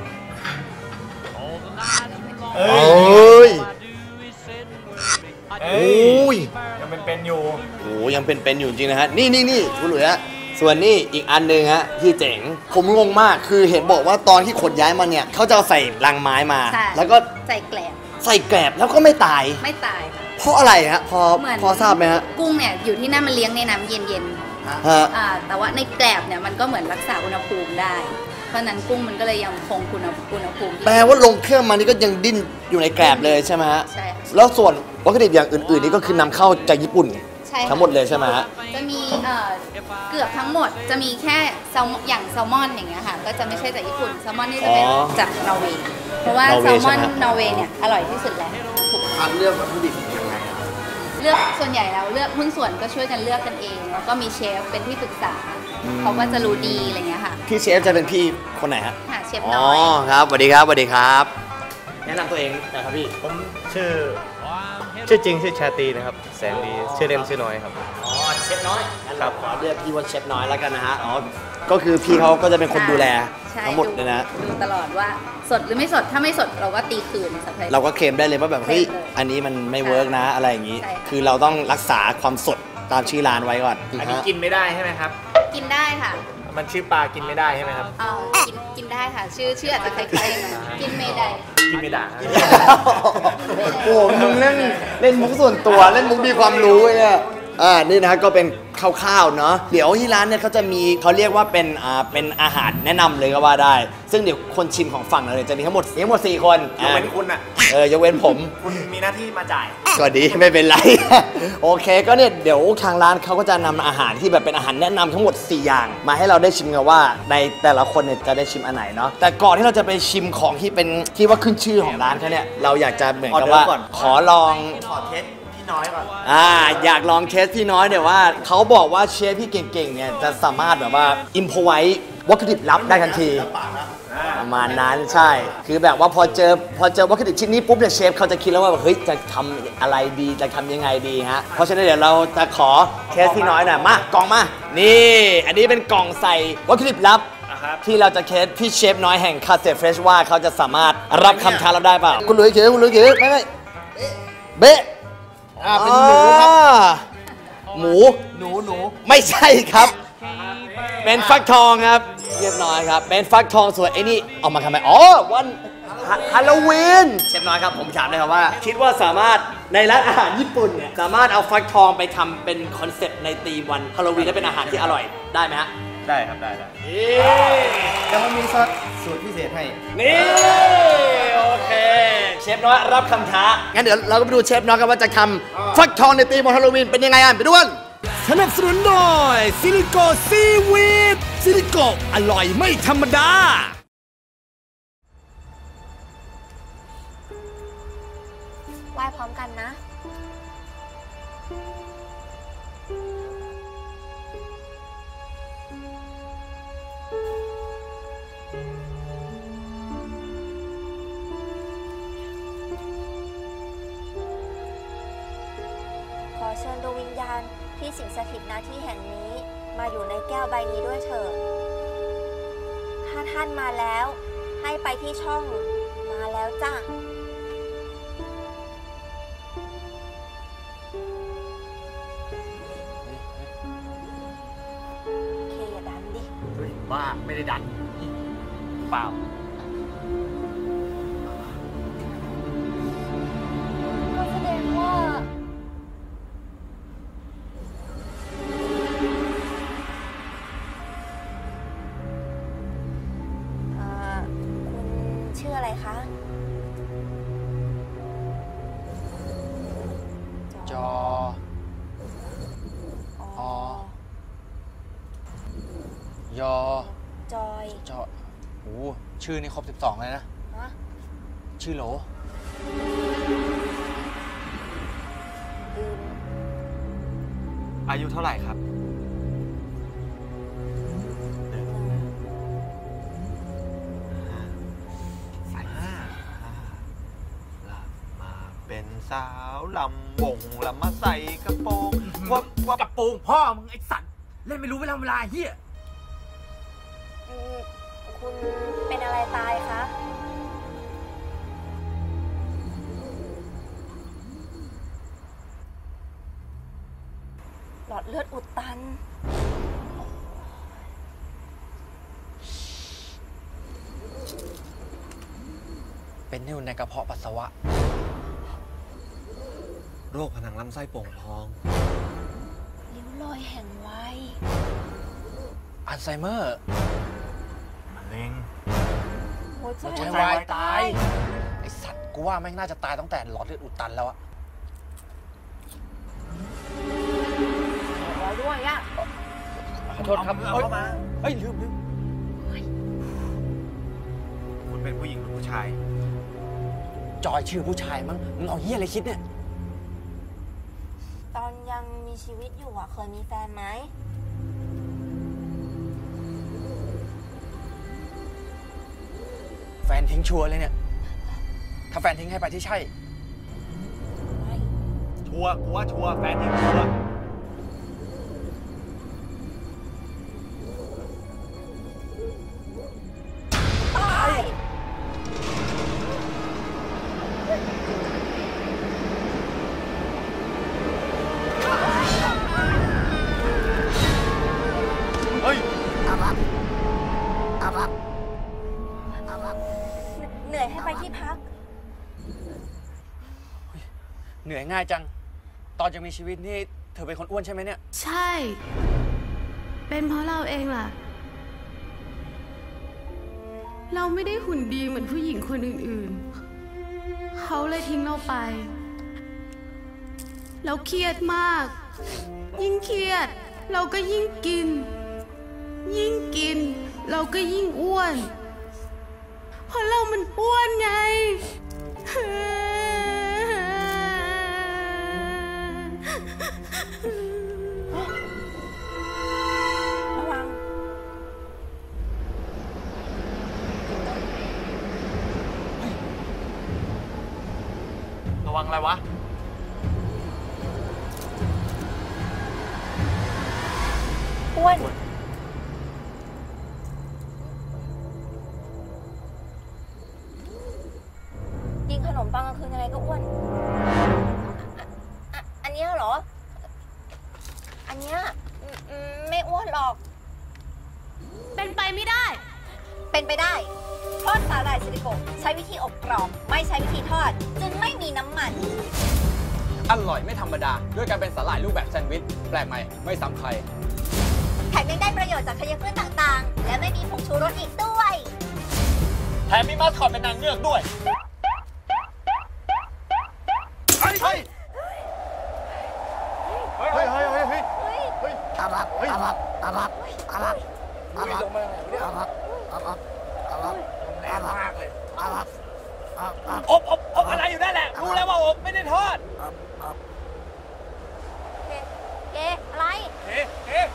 โอ้ยเอ้โอ้ยยังเป็นอยู่โอ้ยังเป็นอยู่จริงนะฮะนี่คุณหลุยส์ฮะส่วนนี่อีกอันหนึ่งฮะที่เจ๋งผมงงมากคือเห็นบอกว่าตอนที่ขนย้ายมาเนี่ยเขาจะเอาใส่ลังไม้มาใช่แล้วก็ใส่แกลบใส่แกลบแล้วก็ไม่ตายไม่ตายค่ะเพราะอะไรฮะพอเหมือนพอทราบไหมฮะกุ้งเนี่ยอยู่ที่นั่นมันเลี้ยงในน้ำเย็นฮะๆแต่ว่าในแกลบเนี่ยมันก็เหมือนรักษาอุณหภูมิได้ เพราะฉะนั้นกุ้งมันก็เลยยังคงอุณหภูมิที่แปลว่าลงเครื่องมานี่ก็ยังดิ้นอยู่ในแกลบเลยใช่ไหมฮะใช่ค่ะแล้วส่วนวัตถุดิบอย่างอื่นๆนี่ก็คือนำเข้าจากญี่ปุ่นใช่ค่ะทั้งหมดเลยใช่ไหมฮะจะมีเกือบทั้งหมดจะมีแค่อย่างแซลมอนอย่างเงี้ยค่ะก็จะไม่ใช่จากญี่ปุ่นแซลมอนนี่จะเป็นอ๋อจากนอร์เวย์เพราะว่านอร์แซเวลย์มใช่อนไหมนอร์เวย์เนี่ยอร่อยที่สุดแล้วถูกคัดเลือกวัตถุดิบยังไงอะเลือกส่วนใหญ่แล้วเลือกหุ้นส่วนก็ช่วยกันเลือกกันเอง แล้วก็มีเชฟเป็นที่ปรึกษาเขาก็จะรู้ดีอะไรเงี้ยค่ะพี่เชฟจะเป็นพี่คนไหนฮะหาเชฟอ๋อน้อยครับสวัสดีครับสวัสดีครับ แนะนำตัวเองนะครับพี่ผมชื่อจริงชื่อชาตรีนะครับแสนดีชื่อเล่นชื่อน้อยครับอ๋อเชฟน้อยงั้นเราขอเรียกพี่ว่าเชฟน้อยแล้วกันนะฮะอ๋อก็คือพี่เขาก็จะเป็นคนดูแลใช่ทั้งหมดเลยนะดูตลอดว่าสดหรือไม่สดถ้าไม่สดเราก็ตีคืนสักเราก็เคลมได้เลยว่าแบบเฮ้ยเคลมเลยอันนี้มันไม่เวิร์กนะอะไรอย่างนี้ใช่ค่ะคือเราต้องรักษาความสดตามชื่อร้านไว้ก่อนอันนี้กินไม่ได้ใช่ไหมครับกินได้ค่ะมันชื่อปลากินไม่ได้ใช่ไหมครับเอากินได้ค่ะ ชื่ออาจจะคล้ายๆกันกินไม่ได้กินไม่ได้โอ้โหมึงเล่นมุกส่วนตัวเล่นมุกมีความรู้เนี่ยนี่นะฮะก็เป็นคร่าวๆเนาะเดี๋ยวที่ร้านเนี่ยเขาจะมีเขาเรียกว่าเป็นอาหารแนะนำเลยก็ว่าได้ ซึ่งเดี๋ยวคนชิมของฝั่งเราเนี่ยจะมีทั้งหมด4 คนยกเว้นคุณอ่ะยกเว้นผมคุณมีหน้าที่มาจ่ายก็ดีไม่เป็นไร โอเคก็เนี่ยเดี๋ยวทางร้านเขาก็จะนำอาหารที่แบบเป็นอาหารแนะนำทั้งหมด 4 อย่าง มาให้เราได้ชิมกันว่าในแต่ละคนเนี่ยจะได้ชิมอันไหนเนาะแต่ก่อนที่เราจะไปชิมของที่เป็นที่ว่าขึ้นชื่อของร้านเขาเนี่ยเราอยากจะเหมือนกับว่าออเดอร์ก่อนขอลองขอเทสพี่น้อยก่อนอยากลองเทสพี่น้อยเนี่ยว่าเขาบอกว่าเชฟพี่เก่งๆเนี่ยจะสามารถแบบว่าอิมพอไว้วัตถุดิบลับได้ทันทีประมาณนั้นใช่ คือแบบว่าพอเจอวัตถุดิบชิ้นนี้ปุ๊บเนี่ยเชฟเขาจะคิดแล้วว่าเฮ้ยจะทำอะไรดีจะทำยังไงดีฮะเพราะฉะนั้นเดี๋ยวเราจะขอเทสพี่น้อยหน่อยมากล่องมานี่อันนี้เป็นกล่องใส่วัตถุดิบลับครับที่เราจะเทสพี่เชฟน้อยแห่งคาเฟ่เฟรชว่าเขาจะสามารถรับคำท้าเราได้เปล่าคุณหลุยส์เก๋ไม่เบ๊ะเป็นหมูครับหมูหนูไม่ใช่ครับ เป็นฟักทองครับ เรียบร้อยครับ เป็นฟักทองส่วนไอ้นี่เอามาทำไม อ๋อ วันฮาโลวีนเชฟน้อยครับ ผมถามเลยครับว่า คิดว่าสามารถในร้านอาหารญี่ปุ่นเนี่ยสามารถเอาฟักทองไปทำเป็นคอนเซ็ปต์ในธีมวันฮาโลวีนและเป็นอาหารที่อร่อยได้ไหมฮะได้ครับได้แล้วมันมีสูตรพิเศษให้นี่โอเคเชฟน้อยรับคำท้างั้นเดี๋ยวเราก็ไปดูเชฟน้อยกันว่าจะทำฟักทองในธีมวันฮาโลวีนเป็นยังไงอ่ะไปดูกันสนับสนุนโดยซิลิโกซีวีดซิลิโกอร่อยไม่ธรรมดาไหว้พร้อมกันนะขอเชิญดวงวิญญาณที่สิงสถิตณที่แห่งนี้มาอยู่ในแก้วใบนี้ด้วยเถิดถ้าท่านมาแล้วให้ไปที่ช่องมาแล้วจ้ะเคอย่าดันดิบ้าไม่ได้ดันเปล่าก็แสดงว่าคุณชื่ออะไรคะจออ๋อยอจอยจอโอ้ชื่อนี่ครบ 12เลยนะฮะชื่อโหลอืมอายุเท่าไหร่ครับมาเป็นสาวลำบงแล้วมาใส่กระโปรงวับกระโปรงพ่อมึงไอ้สัตว์เล่นไม่รู้เวลาเฮียคุณเป็นอะไรตายคะ หลอดเลือดอุดตันเป็นนิ่วในกระเพาะปัสสาวะโรคผนังลำไส้โป่งพองลิ้วรอยแห่งวัยอัลไซเมอร์มะเร็งหัวใจหัวใจวายตาย ไอสัตว์กูว่าแม่งน่าจะตายตั้งแต่หลอดเลือดอุดตันแล้วอะหัวด้วยอะขอโทษครับเฮ้ยลืมคุณเป็นผู้หญิงหรือผู้ชายจอยชื่อผู้ชายมั้งมึงเอาเหี้ยอะไรคิดเนี่ยตอนยังมีชีวิตอยู่อะเคยมีแฟนไหมแฟนทิ้งชัวร์เลยเนี่ย ถ้าแฟนทิ้งให้ไปที่ใช่ไม่ชัวร์กูว่าชัวร์แฟนทิ้งชัวร์ตายเฮ้ยเหนื่อยให้ไปที่พักเหนื่อยง่ายจัง ตอนยังมีชีวิตนี่เธอเป็นคนอ้วนใช่ไหมเนี่ยใช่ เป็นเพราะเราเองล่ะ เราไม่ได้หุ่นดีเหมือนผู้หญิงคนอื่นๆ เขาเลยทิ้งเราไป เราเครียดมาก ยิ่งเครียด เราก็ยิ่งกิน ยิ่งกิน เราก็ยิ่งอ้วน เพราะเรามันอ้วนไงระวังระวังอะไรวะอ้วน กินขนมปังกลางคืนยังไงก็อ้วนอันเนี้ยเหรอ อันเนี้ยไม่อ้วนหรอกเป็นไปไม่ได้เป็นไปได้ทอดสาหร่ายซิลิโคนใช้วิธีอบกรอบ ไม่ใช้วิธีทอด จึงไม่มีน้ำมันอร่อยไม่ธรรมดาด้วยการเป็นสาหร่ายรูปแบบแซนด์วิชแปลกใหม่ไม่ซ้ำใครแถมยังได้ประโยชน์จากธัญพืชต่างๆ และไม่มีผงชูรสอีกด้วยแถมมีมาสคอตเป็นนางเงือกด้วยเฮ้ยเฮ้ยเฮ้ยเฮ้ยเฮ้ยเฮ้ยเฮ้ยอาบักอาบักอาบักอาบักอาบักอาบักอาบักอาบักแรงมากเลยอาบักอบอะไรอยู่นั่นแหละรู้แล้วว่าอบไม่ได้ทอดเอ๊ะอะไรเอ๊ะ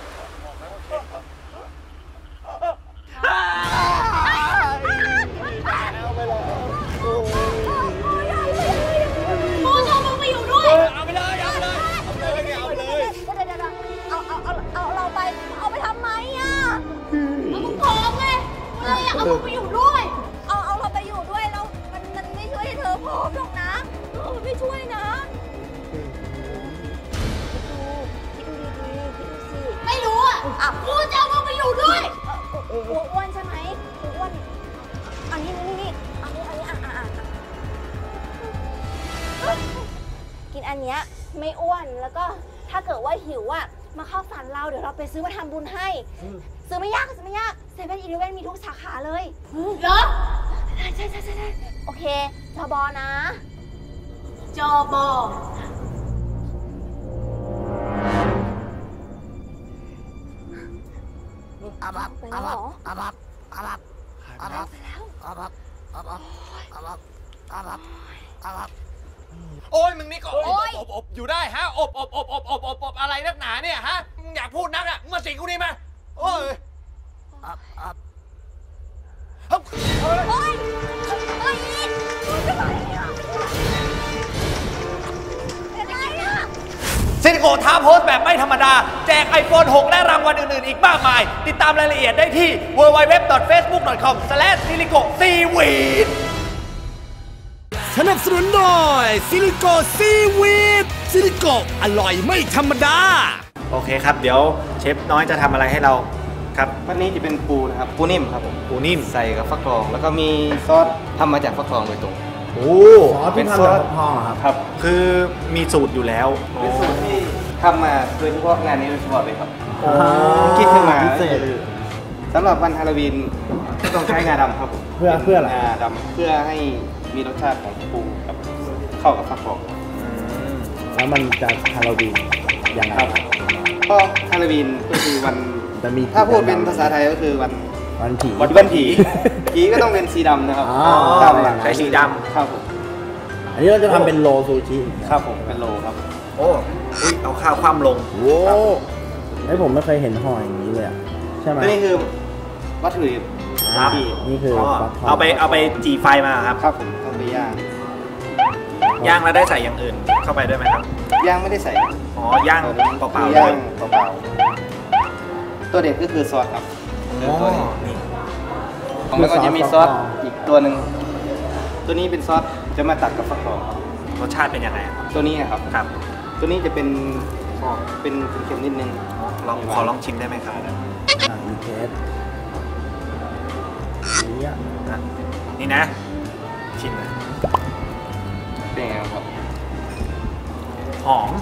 โมโนมึงไปอยู่ด้วยเอาไปเลยเอาไปเลยเอาไปเลยเอาไปเลยเอาเราไปเอาไปทำไมอ่ะเอามึงพร้อมไงเลยเอามึงไปอยู่ด้วยเอาเราไปอยู่ด้วยแล้วมันไม่ช่วยให้เธอพร้อมหรอกนะมันไม่ช่วยนะไม่รู้อ่ะกูจะเอามึงไปอยู่ด้วยอ้วนใช่ไหมอ้วนอันนี้กินอันเนี้ยไม่อ้วนแล้วก็ถ้าเกิดว่าหิวอ่ะมาเข้าฝันเราเดี๋ยวเราไปซื้อมาทำบุญให้ซื้อไม่ยาก7-11มีทุกสาขาเลยเหรอใช่โอเคจบนะจบอาบับอาบับอาบับอาบับอาบับอาบับอาบับอาบับอาบับอาบับโอ้ยมึงนี่ก็อบอยู่ได้ฮะอบอะไรนักหนาเนี่ยฮะมึงอยากพูดนักอ่ะมึงมาสิงกูนี่มาโอ้ยซิลิโกท้าโพสแบบไม่ธรรมดาแจก iPhone 6 และรางวัลอื่นๆอีกมากมายติดตามรายละเอียดได้ที่ www.facebook.com/silicoseaweed สนับสนุนโดยซิลิโกซีวีดซิลิโกอร่อยไม่ธรรมดาโอเคครับเดี๋ยวเชฟน้อยจะทำอะไรให้เราครับวันนี้จะเป็นปูนะครับปูนิ่มครับผมปูนิ่มใส่กับฟักทองแล้วก็มีซอสทำมาจากฟักทองโดยตรงโอ้เป็นซอสทองครับคือมีสูตรอยู่แล้วเป็นสูตรที่ทำมาโดยเฉพาะงานนี้โดยเฉพาะเลยครับคิดขึ้นมาสำหรับวันฮาโลวีนต้องใช้งาดำครับเพื่ออะไรงาดำเพื่อให้มีรสชาติของปูกับเข้ากับฟักทองแล้วมันจะฮาโลวีนยังไงก็ฮาโลวีนก็คือวันถ้าพูดเป็นภาษาไทยก็คือวันผีผีก็ต้องเป็นสีดำนะครับใช้สีดำครับผมอันนี้เราจะทำเป็นโรซูชิครับผมเป็นโรครับโอ้เอาข้าวคว่ำลงโอ้ไอผมไม่เคยเห็นห่ออย่างนี้เลยใช่ไหมนี่คือวัตถุดิบนี่คือเอาไปจีไฟมาครับผมต้องไปย่างแล้วได้ใส่อย่างอื่นเข้าไปด้วยไหมครับย่างไม่ได้ใส่อ๋อย่างเปล่าๆย่างเปล่าๆตัวเด็ดก็คือซอสครับตัวนี้แล้วก็จะมีซอสอีกตัวหนึ่งตัวนี้เป็นซอสจะมาตัดกับฟักทองรสชาติเป็นยังไงตัวนี้ครับตัวนี้จะเป็นเค็มนิดนึงขอลองชิมได้ไหมครับมีเทสนี่นะชิมเลยเป็นไงครับหอม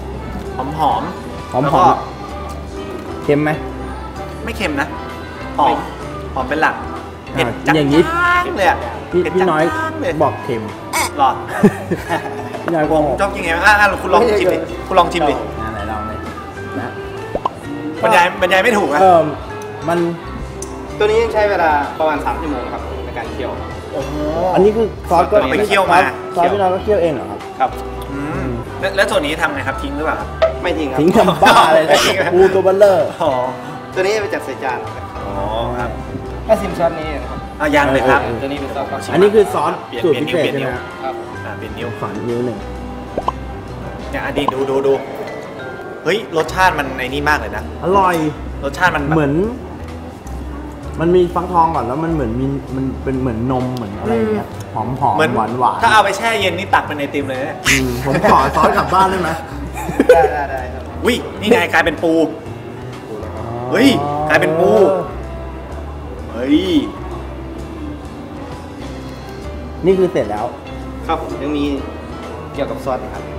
เค็มไหมไม่เค็มนะหอมเป็นหลักเผ็ดจัดเลยอ่ะพี่น้อยบอกเค็มหรอพี่น้อยบอกชอบกินไงคุณลองชิมดิไหนลองเลยนะบรรยายไม่ถูกนะมันตัวนี้ใช้เวลาประมาณ3 ชั่วโมงครับในการเคี่ยวอันนี้คือซอสก็ไปเคี่ยวมาซอสพี่น้อยก็เคี่ยวเองเหรอครับแล้วส่วนนี้ทำไงครับทิ้งหรือเปล่าไม่ทิ้งครับทิ้งทำบ้าอะไรปูตัวเบลเลอร์ตัวนี้ไปจัดใส่จานครับถ้าซิมซอสนี้นะครับยังเลยครับตัวนี้เป็นซอสอันนี้คือซอสสูตรพิเศษใช่ไหมครับเปลี่ยนนิ้วฝันนิ้วหนึ่งเนี่ยอดีตดูเฮ้ยรสชาติมันในนี่มากเลยนะอร่อยรสชาติมันเหมือนมันมีฟักทองก่อนแล้วมันเหมือนมันเป็นเหมือนนมเหมือนอะไรเงี้ยหอมหวานถ้าเอาไปแช่เย็นนี่ตักเป็นไอติมเลยนะผมขอซอสกลับบ้านได้ไหมได้ครับวินี่ไงกลายเป็นปูเฮ้ยกลายเป็นปูเฮ้ยนี่คือเสร็จแล้วครับยังมีเกี่ยวกับซอสครับ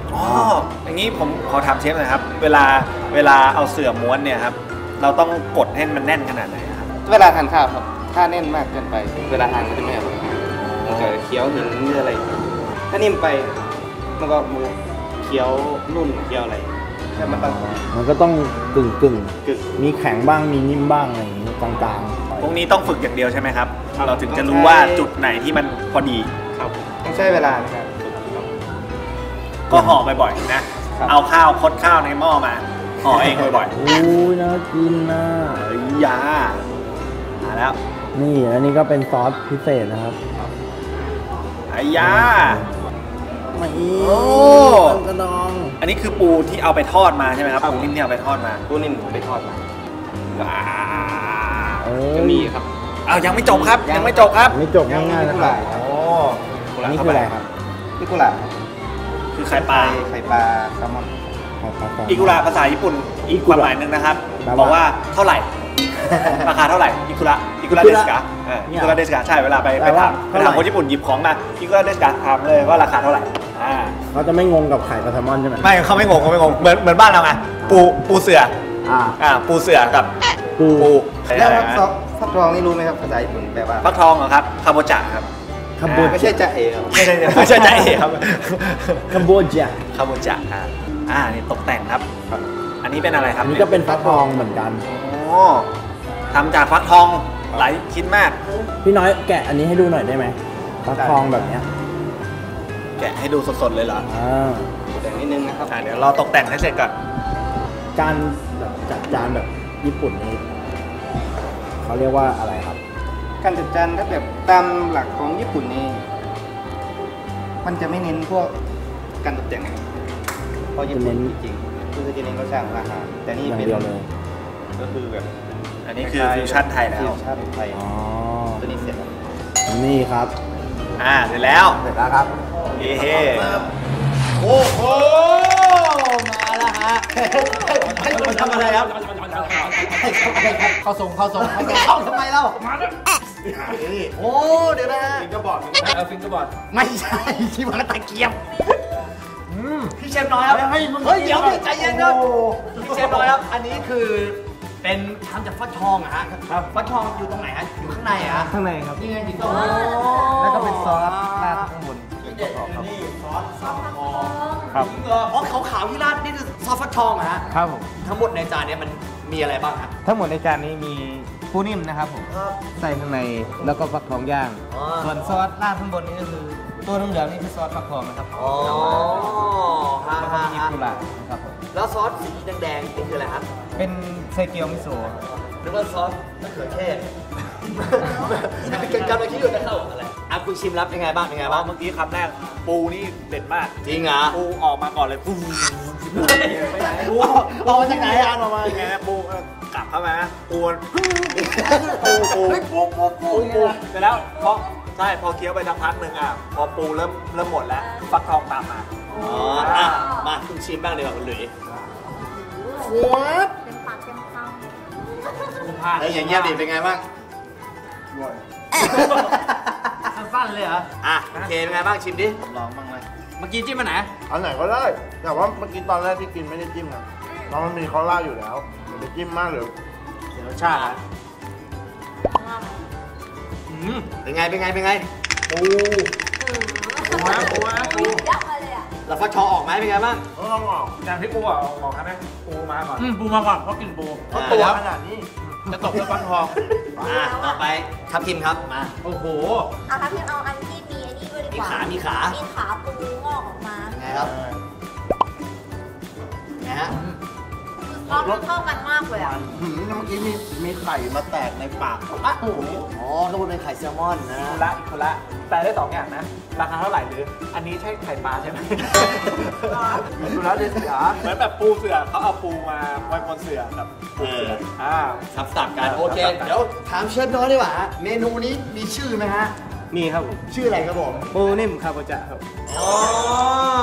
อ๋ออย่างนี้ผมขอถามเชฟหน่อยครับเวลาเอาเสื่อม้วนเนี่ยครับเราต้องกดให้มันแน่นขนาดไหนครับเวลาทานข้าวครับถ้าแน่นมากเกินไป เวลาทานก็จะไม่อร่อยมันจะเคี้ยวหินหรืออะไรถ้านิ่มไปมันก็มือเคี้ยวนุ่นเคี้ยวอะไรแค่มันต้องมันก็ต้องกึ่งมีแข็งบ้างมีนิ่มบ้างอะไรอย่างงี้กลางๆพวกนี้ต้องฝึกอย่างเดียวใช่ไหมครับเราถึงจะรู้ว่าจุดไหนที่มันพอดีครับต้องใช้เวลาในการฝึกครับก็ห่อบ่อยๆนะเอาข้าวคดข้าวในหม้อมาห่อเองบ่อยๆโอ้ยน่ากินนะยามาแล้วนี่อันนี้ก็เป็นซอสพิเศษนะครับไอ้ยาไม่โอ้กระดองอันนี้คือปูที่เอาไปทอดมาใช่ไหมครับปูนิ่มที่เอาไปทอดมาตู้นิ่มไปทอดมาว้าจะมีครับเอายังไม่จบครับยังไม่จบครับไม่จบง่ายๆนะครับโอ้อันนี้คืออะไรครับอิกุระคือไข่ปลาไข่ปลาแซลมอนอิกุระภาษาญี่ปุ่นอีกความหมายหนึ่งนะครับแปลว่าบอกว่าเท่าไหร่ ราคาเท่าไหร่อิกุระเดสกะอิกุระเดสกะใช่เวลาไปถามคนญี่ปุ่นหยิบของมาอิกุระเดสกะถามเลยว่าราคาเท่าไหร่เขาจะไม่งงกับไข่ปลาแซลมอนใช่ไหมไม่เขาไม่งงเหมือนบ้านเราไงปูเสือปูเสือกับปูแล้วฟักทองนี่รู้ไหมครับภาษาญี่ปุ่นแปลว่าฟักทองเหรอครับคาโบจะครับคัมโบไม่ใช่จะเอครับไม่ใช่ใจเอ๋ครับคัมโบเจียคาโบจะนี่ตกแต่งครับ อันนี้เป็นอะไรครับอันนี้ก็เป็นฟักทองเหมือนกันโอ้ทำจากฟักทองหลายชิ้นมากพี่น้อยแกะอันนี้ให้ดูหน่อยได้ไหมฟักทองแบบเนี้ยแกะให้ดูสดๆเลยเหรอแต่งนิดนึงนะครับเดี๋ยวรอตกแต่งให้เสร็จก่อนการแบบจัดจานแบบญี่ปุ่นนี่เขาเรียกว่าอะไรครับการจัดจานถ้าแบบตามหลักของญี่ปุ่นนี่มันจะไม่เน้นพวกการตกแต่งเพราะญี่ปุ่นจริงๆคือจะเน้นรสชาติของอาหารแต่นี่อย่างเป็นเดียวเลยก็คือแบบอันนี้คือฟิวชั่นไทยแล้วฟิวชั่นไทยอ๋อตัวนี้เสร็จแล้วนี่ครับเสร็จแล้วเสร็จแล้วครับเฮ้โอ้โห มาแล้วฮะให้คุณทำอะไรครับเข้าส่งเข้าทำไมเล่ามาแล้วโอ้เดี๋ยวนะฟิงเกอร์บอร์ดฟิงเกอร์บอร์ดไม่ใช่ที่วางตะเกียบพี่เชฟน้อยครับเฮ้ยเดี๋ยวใจเย็นครับพี่เชฟน้อยครับอันนี้คือเป็นทำจากฟักทองอะฮะฟักทองอยู่ตรงไหนฮะอยู่ข้างในอะฮะข้างในครับนี่ไงอยู่ตรงแล้วก็เป็นซอสราดข้างบนนี่ซอสฟักทองครับอ๋อขาวๆที่ราดนี่คือซอสฟักทองอะฮะครับผมทั้งหมดในจานเนี้มันมีอะไรบ้างครับทั้งหมดในจานนี้มีปูนิ่มนะครับผมใส่ข้างในแล้วก็ฟักทองย่าง ส่วนซอสราดข้างบนนี่ก็คือตัวเหลืองๆนี่คือซอสฟักทองนะครับอ๋อฮะแล้วก็ฮะมีอิกุระนะครับผมแล้วซอสสีแดงๆนี่คืออะไรครับเป็นไซเกียวมิโซะหรือว่าซอสมะเขือเทศกำลังคิดอยู่จะเข้าอะไรคุณชิมรับเป็นไงบ้างเป็นไงบ้างเมื่อกี้คำแรกปูนี่เด็ดมากจริงเหรอปูออกมาก่อนเลยปูไปไหนเอามาจากไหนอ่ะออกมาไงนะปูกลับเข้ามาปูเฮ้ยปูเสร็จแล้วพอเคี้ยวไปสักพักหนึ่งพอปูเริ่มหมดแล้วฟักทองตามมาอ๋อมาคุณชิมบ้างดีกว่าคุณหลุยเต็มปากเต็มคไอ้อย่างเงี้ยดิเป็นไงบ้างสั้นๆเลยเหรอโอเคเป็นไงบ้างชิมดิลองบ้างเลยเมื่อกี้จิ้มมาไหนอันไหนก็ได้ แต่ว่าเมื่อกี้ตอนแรกที่กินไม่ได้จิ้มนะเพราะมันมีข้าวราดอยู่แล้วอย่าไปจิ้มมากเดี๋ยวเสียรสชาติเป็นไงปูำยักษ์มาเลยอ่ะแล้วฟักทองออกไหมเป็นไงบ้างต้องออกจากที่ปูบอกครับไหมปูมาก่อนปูมาก่อนเพราะกินปูเพราะตัวขนาดนี้จะตกด้วยฟักทองต่อไปทับทิมครับมาโอ้โหเอาครับพี่เอาอันที่มีอันนี้ด้วยดีกว่ามีขามีขาปูงอกออกมาไงครับไงฮะรสเข้ากันมากเลยอ่ะเมื่อกี้มีไข่มาแตกในปากอ๋อก็เป็นไข่แซลมอนนะอีกคนละแต่ได้2อย่างนะราคาเท่าไหร่หรืออันนี้ใช่ไข่ปลาใช่ไหมดูแล้วเด็ดขาเหมือนแบบปูเสือเขาเอาปูมาไว้บนเสือแบบปูเสือสับกันโอเคเดี๋ยวถามเชฟน้อยดีกว่าเมนูนี้มีชื่อไหมฮะมีครับผมชื่ออะไรครับผมปูนิ่มคาโบจะครับอ๋อ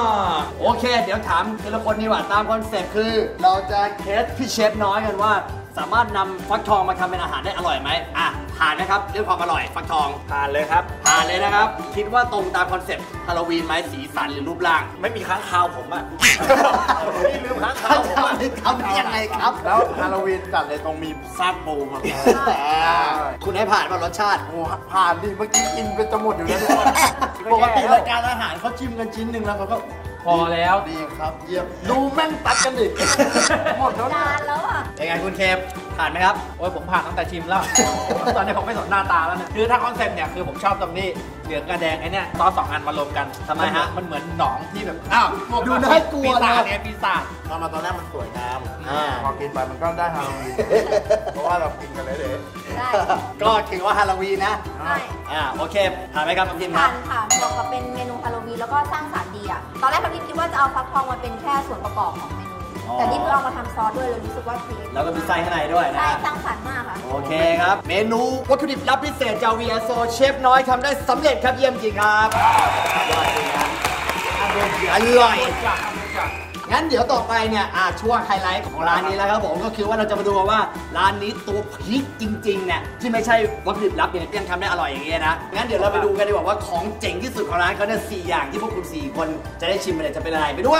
โอเค เดี๋ยวถามทีละคนดีกว่าตามคอนเซ็ปต์คือ เราจะเคสพี่เชฟน้อยกันว่าสามารถนำฟักทองมาทำเป็นอาหารได้อร่อยไหมผ่านนะครับเรื่องความอร่อยฟักทองผ่านเลยครับผ่านเลยนะครับคิดว่าตรงตามคอนเซ็ปต์ฮาโลวีนไหมสีสันหรือรูปร่างไม่มีค้างคาวผมอ่ะ นี่ลืมค้างคาวผมอ่ะทำยังไงครับแล้วฮาโลวีนจัดเลยตรงมีซากปูมาคุณให้ผ่านมารสชาติโอ้ผ่านดิเมื่อกี้กินเป็นจะหมดอยู่แล้วเนี่ยปกติรายการอาหารเขาชิมกันชิ้นหนึ่งแล้วเขาก็พอแล้วดีครับเยี่ยมดูแม่งตัดกันดิหมดแล้วนะนานแล้วอ่ะยังไงคุณเคมผ่านไหมครับโอ้ยผมผ่านตั้งแต่ชิมแล้ว ตอนนี้ผมไม่สนหน้าตาแล้วเนี่ยคือถ้าคอนเซ็ปต์เนี่ยคือผมชอบตรงนี้เหลืองกับแดงไอ้เนี่ยซอส2 อันมารวมกันทำไมฮะมันเหมือนหนองที่แบบอ้าวดูน่ากลัวปีศาจนะเนี่ยปีศาจตอนมาตอนแรกมันสวยงามอ่าพอกินไปมันก็ได้ฮาโลวีนเพราะว่าเรากินกันเลยได้ก็ถือว่าฮาโลวีนนะใช่โอเคผ่านไหมครับคุณทีมคผ่ารับนค่ะบอกว่าเป็นเมนูฮาโลวีนแล้วก็สร้างสรรค์ดีอ่ะ ตอนแรกเราคิดว่าจะเอาฟักทองมาเป็นแค่ส่วนประกอบของเมนู แต่นี่คือเอามาทำซอสด้วยเลยรู้สึกว่าครีเอทแล้วก็มีไส้ข้างในด้วยนะใช่ฮะสร้างสรรค์มากค่ะโอเคครับ เมนูวัตถุดิบลับพิเศษจาก VSO เชฟน้อยทำได้สำเร็จครับเยี่ยมจริงครับยอดจริงครับอร่อยงั้นเดี๋ยวต่อไปเนี่ยช่วงไฮไลท์ของร้านนี้แล้วครับผมก็คือว่าเราจะมาดูกันว่าร้านนี้ตัวพีคจริงๆเนี่ยที่ไม่ใช่วัตถุดิบลับเนี่ยยังทำได้อร่อยอย่างเงี้ยนะงั้นเดี๋ยวเราไปดูกันดีกว่าว่าของเจ๋งที่สุดของร้านเขาเนี่ย4 อย่างที่พวกคุณ4 คนจะได้ชิมเนี่ยจะเป็นอะไรไปดูกัน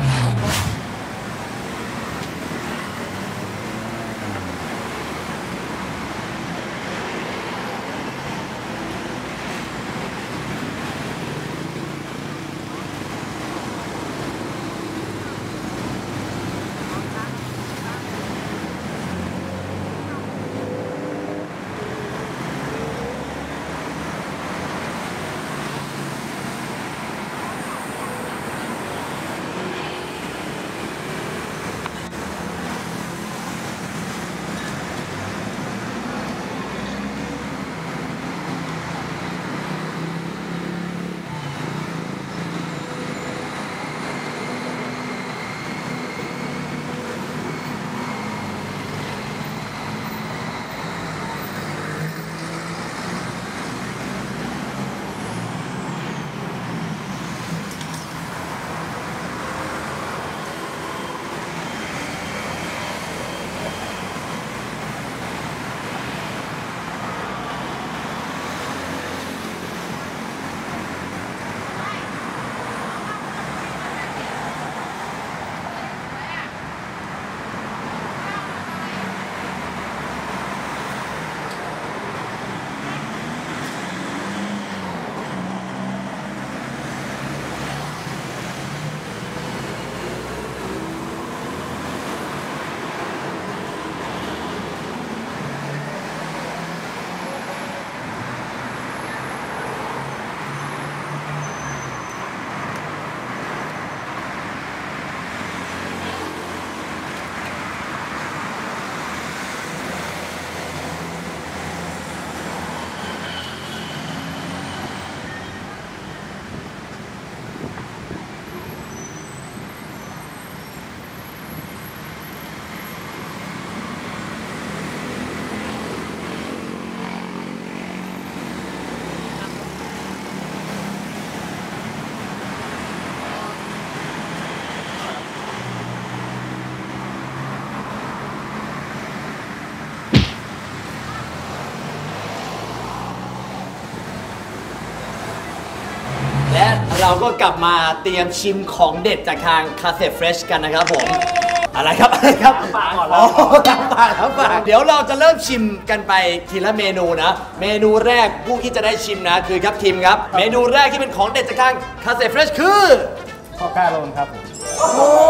และเราก็กลับมาเตรียมชิมของเด็ดจากทางคาเฟ่เฟรชกันนะครับผม อะไรครับอะไรครับปากก่อนแล้วปากเดี๋ยวเราจะเริ่มชิมกันไปทีละเมนูนะ เมนูแรกผู้ที่จะได้ชิมนะคือครับทีมครับ เมนูแรกที่เป็นของเด็ดจากทางคาเฟ่เฟรชคือพอกาโลนครับโอ้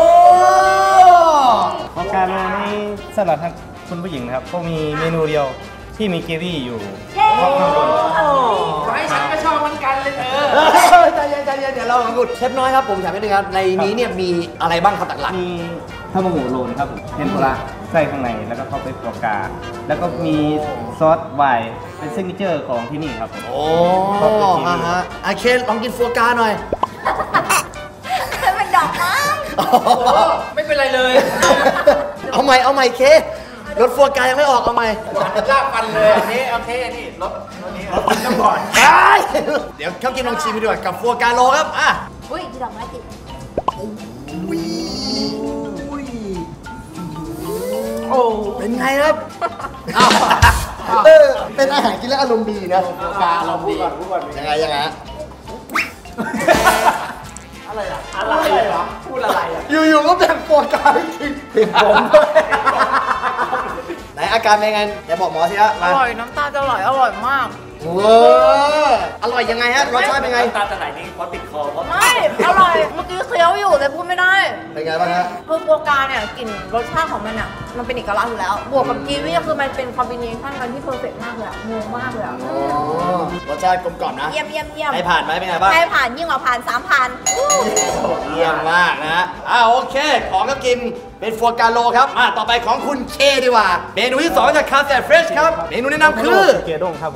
พอกาโลนนี่สำหรับทางคุณผู้หญิงนะครับ ก็มีเมนูเดียวที่มีเกวี่อยู่ข้างบนไว้ฉันก็ชอบเหมือนกันเลยใจเย็นใจเย็นเดี๋ยวเราของคุณเชฟน้อยครับผมถามนิดนึงครับในนี้เนี่ยมีอะไรบ้างครับหลักมีข้าวหมูโรลครับผมเทมปุระไส้ข้างในแล้วก็เข้าไปปอกกา แล้วก็มีซอสไวน์เป็นซิกเนเจอร์ของที่นี่ครับผมๆโอ้ฮะโอเคลองกินฟัวกราหน่อยเป็นดอกไม้ไม่เป็นไรเลยเอาใหม่เครถฟัวกรายังไม่ออกเอาใหม่ลากฟันเลยอันนี้โอเคนี่รถนี้รถน้ำก่อนเดี๋ยวเข้ากินลองชิมไปดีกว่ากับฟัวกราโลครับอ่ะอุ้ยดอกไม้ติดโอ้เป็นไงครับเป็นอาหารกินแล้วอารมณ์ดีนะปลาอารมณ์ดียังไงฮะอะไรเหรอพูดอะไรอยู่ๆก็แบ่งปวดกายกินถึงผมด้วยไหนอาการเป็นไงเดี๋ยวบอกหมอสิฮะอร่อยน้ำตาจะไหลอร่อยมากอร่อยยังไงฮะรสชาติเป็นไงตาจะไหลนี่เพราะติดคอเพราะไม่ อร่อย เมื่อกี้เคี้ยวอยู่แต่พูดไม่ได้เป็นไงบ้างฮะคือโปกาเนี่ยกลิ่นรสชาติของมันอ่ะมันเป็นเอกลักษณ์อยู่แล้ว บวกกับกีวีคือมันเป็นคอมบิเนชั่นกันที่เพอร์เฟกต์มากเลยอ่ะงงมากเลยอ่ะรสชาติกลมกล่อมนะเยี่ยมเยี่ยมเยี่ยมให้ผ่านไหมเป็นไงบ้างให้ผ่านยิ่งกว่าผ่าน3,000 เยี่ยมมากนะโอเค ของก็กินเป็นฟัวกาโลครับมาต่อไปของคุณเคดีกว่า เมนูที่2จากคาเฟ่เฟรชครับ เมนูแนะนำคือเกียร์ด้งครับผม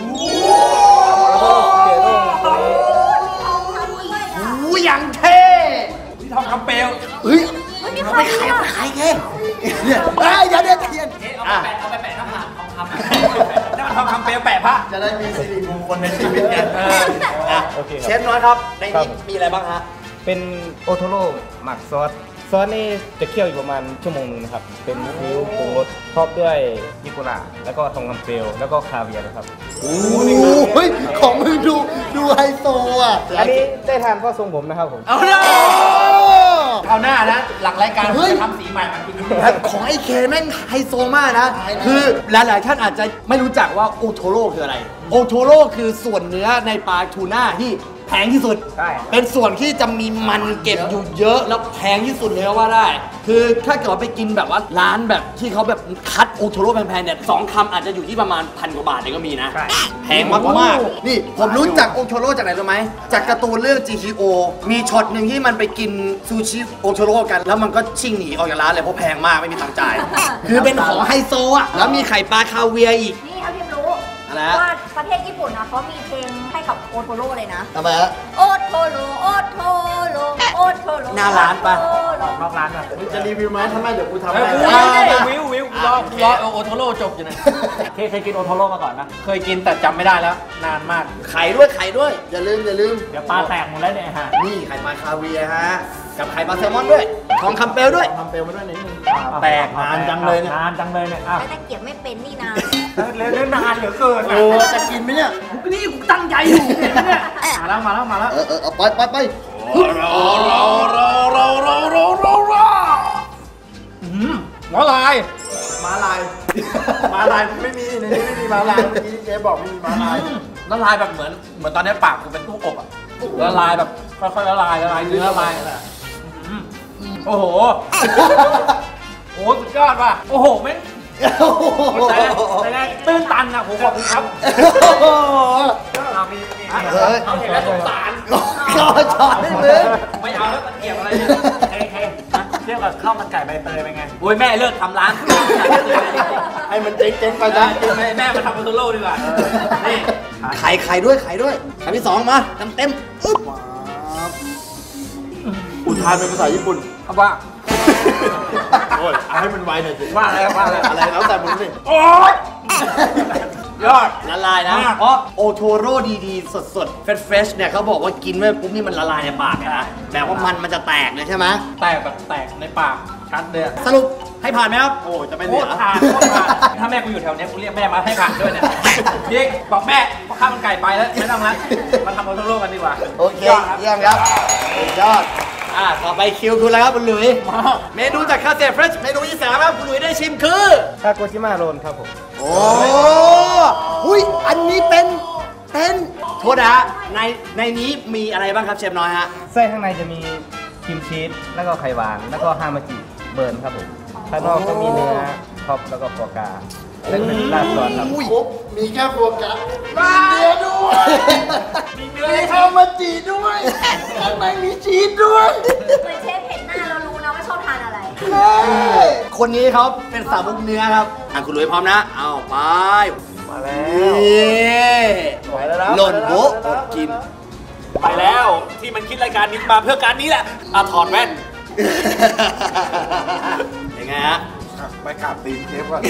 อย่างเท่ที่ทองคำเปลวเฮ้ยไม่มีเอาใครไปขายอ่ะขายไงอย่าเด็ดเทียนเอาไปแปะหน้าผากทองคำนั่นมันทองคำเปลวแปะพระจะได้มีสิริมงคลในชีวิตไงโอเคครับเชฟน้อยครับ ในนี้มีอะไรบ้างฮะเป็นโอโทโร่หมักซอส ซอสนี่จะเคี่ยวอยู่ประมาณชั่วโมงนึงนะครับ เป็นซีอิ๊วปรุงรสครอบด้วยยิกุระแล้วก็ทองคำเปลวแล้วก็คาเวียร์นะครับโอ้ยของมึงดูไฮโซอ่ะอันนี้ได้ทานเพราะทรงผมนะครับผมเอาหน้าเอาหน้านะ หลังรายการเฮ้ยทำสีใหม่มากินของไอ้เคแม่งไฮโซมากนะ คือหลายๆท่านอาจจะไม่รู้จักว่าโอโทโร่คืออะไร โอโทโร่คือส่วนเนื้อในปลาทูน่าที่แพงที่สุดใช่เป็นส่วนที่จะมีมันเก็บอยู่เยอะแล้วแพงที่สุดเลยก็ว่าได้ คือถ้าเกิดว่าไปกินแบบว่าร้านแบบที่เขาแบบคัดโอโทโร่แพงๆเนี่ย2 คำอาจจะอยู่ที่ประมาณ1,000 กว่าบาทเลยก็มีนะใช่แพงมากๆนี่ผมรู้จักโอโทโร่จากไหนรู้ไหม จากการ์ตูนเรื่อง GTO มีช็อตหนึ่งที่มันไปกินซูชิโอโทโร่กัน แล้วมันก็ชิ่งหนีออกจากร้านเลยเพราะแพงมากไม่มีตังค์จ่าย คือเป็นของไฮโซอ่ะ แล้วมีไข่ปลาคาเวียร์อีกนี่เขาพิมรู้อะไรฮะว่าประเทศญี่ปุ่นนะเขามีเพลงให้กับโอโทโร่เลยนะทำไมฮะโอโทโร่โอโทโร่โอโทโร่หน้าร้านปะโอโทโร่นอกร้านอ่ะมึงจะรีวิวไหมทำไมเดี๋ยวกูทำวิวรอโอโทโร่จบอยู่นะเคยกินโอโทโร่มาก่อนนะเคยกินแต่จำไม่ได้แล้ว นานมากไข่ด้วย อย่าลืมเดี๋ยวปลาแตกหมดแล้วเนี่ยฮะนี่ไข่ปลาคาเวียร์ฮะ กับไข่ปลาแซลมอนด้วย ของคำเปลวด้วยทำเปลวมาด้วยนิดนึงแตกนานจังเลยเนี่ยนานจังเลยเนี่ยอ้าวแล้วตะเกียบไม่เป็นนี่นะเล่นนานเหลือเกินจะกินไหมเนี่ยนี่กูตั้งใจอยู่เนี่ยมาแล้วเอาไปหัวลายม้าลายไม่มีในนี้ไม่มีม้าลายเมื่อกี้เจ๊บอกไม่มีม้าลายละลายแบบเหมือนตอนนี้ปากกูเป็นตู้อบอ่ะละลายแบบค่อยๆละลายเนื้อละลายโอ้โหโอ้สุดยอดว่ะโอ้โหแม่งแต่ไงตื้นตันอ่ะผมขอบคุณครับเรามีเอาแค่สงสารก็ชอบให้มึงไม่เอาแล้วตะเกียบอะไรเนี่ยเทียบกับข้าวมันไก่ใบเตยเป็นไงโอ้ยแม่เลิกทำร้านให้มันเจ๊งไปนะแม่มาทำโอโทโร่ดีกว่านี่ไข่ด้วยไข่ที่2มาเต็มอึ๊บอุทานเป็นภาษาญี่ปุ่นเอาว่าโอ้ยเอาให้มันไวหน่อยสิว่าอะไรอะไรแล้วแต่มึงสิโอ้ยยอดละลายนะ เพราะโอโทโร่ดีๆ สดๆ เฟรชๆเนี่ยเขาบอกว่ากินไปปุ๊บนี่มันละลายในปากเลยนะแต่ว่ามันจะแตกเลยใช่ไหมแตกแบบแตกในปากชัดเลยสรุปให้ผ่านไหมครับ โอ้จะไม่เหโคลือตรผ่านถ้าแม่กูอยู่แถวนี้กูเรียกแม่มาให้ผ่านด้วยเนี่ยเด็กบอกแม่พอข้าวมันไก่ไปแล้วไม่ต้องละมาทำโอโทโร่กันดีกว่าโอเคเยี่ยมครับสุดยอดต่อไปคิวคุณแล้วครับคุณหลุยเมนูจากคาเฟ่เฟรชเมนูที่3ครับคุณหลุยได้ชิมคือทาโกชิมาโรนครับผมโอ้หุ้ยอันนี้เป็นโทษนะฮะในนี้มีอะไรบ้างครับเชฟน้อยฮะไส้ข้างในจะมีครีมชีสแล้วก็ไข่หวานแล้วก็ฮามาจิเบิร์นครับผมข้างนอกก็มีเนื้อท็อปแล้วก็โฟกาและเป็นราดซอสครับอุ้ยมีแค่โฟกัสมีเนื้อด้วยมีข้าวมาจีด้วยข้างในมีชีสด้วยเหมือนเชฟเห็นหน้าเรารู้นะว่าชอบทานอะไรคนนี้เขาเป็นสาวกเนื้อครับคุณหลุยพร้อมนะเอาไปมาแล้นี่หล่นโบ๊ะอดกินไปแล้วที่มันคิดรายการนี้มาเพื่อการนี้แหละถอดแว่นยังไงฮะไปกราบตีนเทปก่อน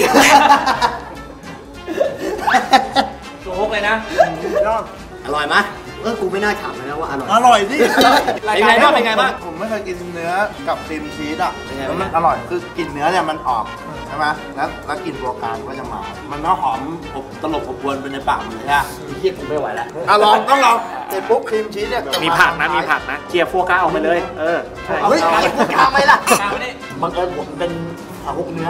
โจ๊กเลยนะอร่อยไหมกูไม่น่าถามเลยนะว่าอร่อยอร่อยดิเป็นไงบ้างเป็นไงบ้างผมไม่เคยกินเนื้อกับครีมชีสอ่ะเป็นไงแล้วมันอร่อย คือกลิ่นเนื้อเนี่ยมันออกช่ไหมแล้วกลิ่นตัวกลางก็จะมา มันก็หอมอบตลบอบอวนไปในปากมันเลยอะเฮียกูไม่ไหวแล้วลองต้องลองเสร็จปุ๊บครีมชีสเนี่ยจะมีผักนะมีผักนะเคลียร์ฟัวกราออกไปเลยใช่เฮ้ยกลางพวกกลางไหมล่ะกลางไม่ได้บังเอิญผมเป็นอาวุธเนื้อ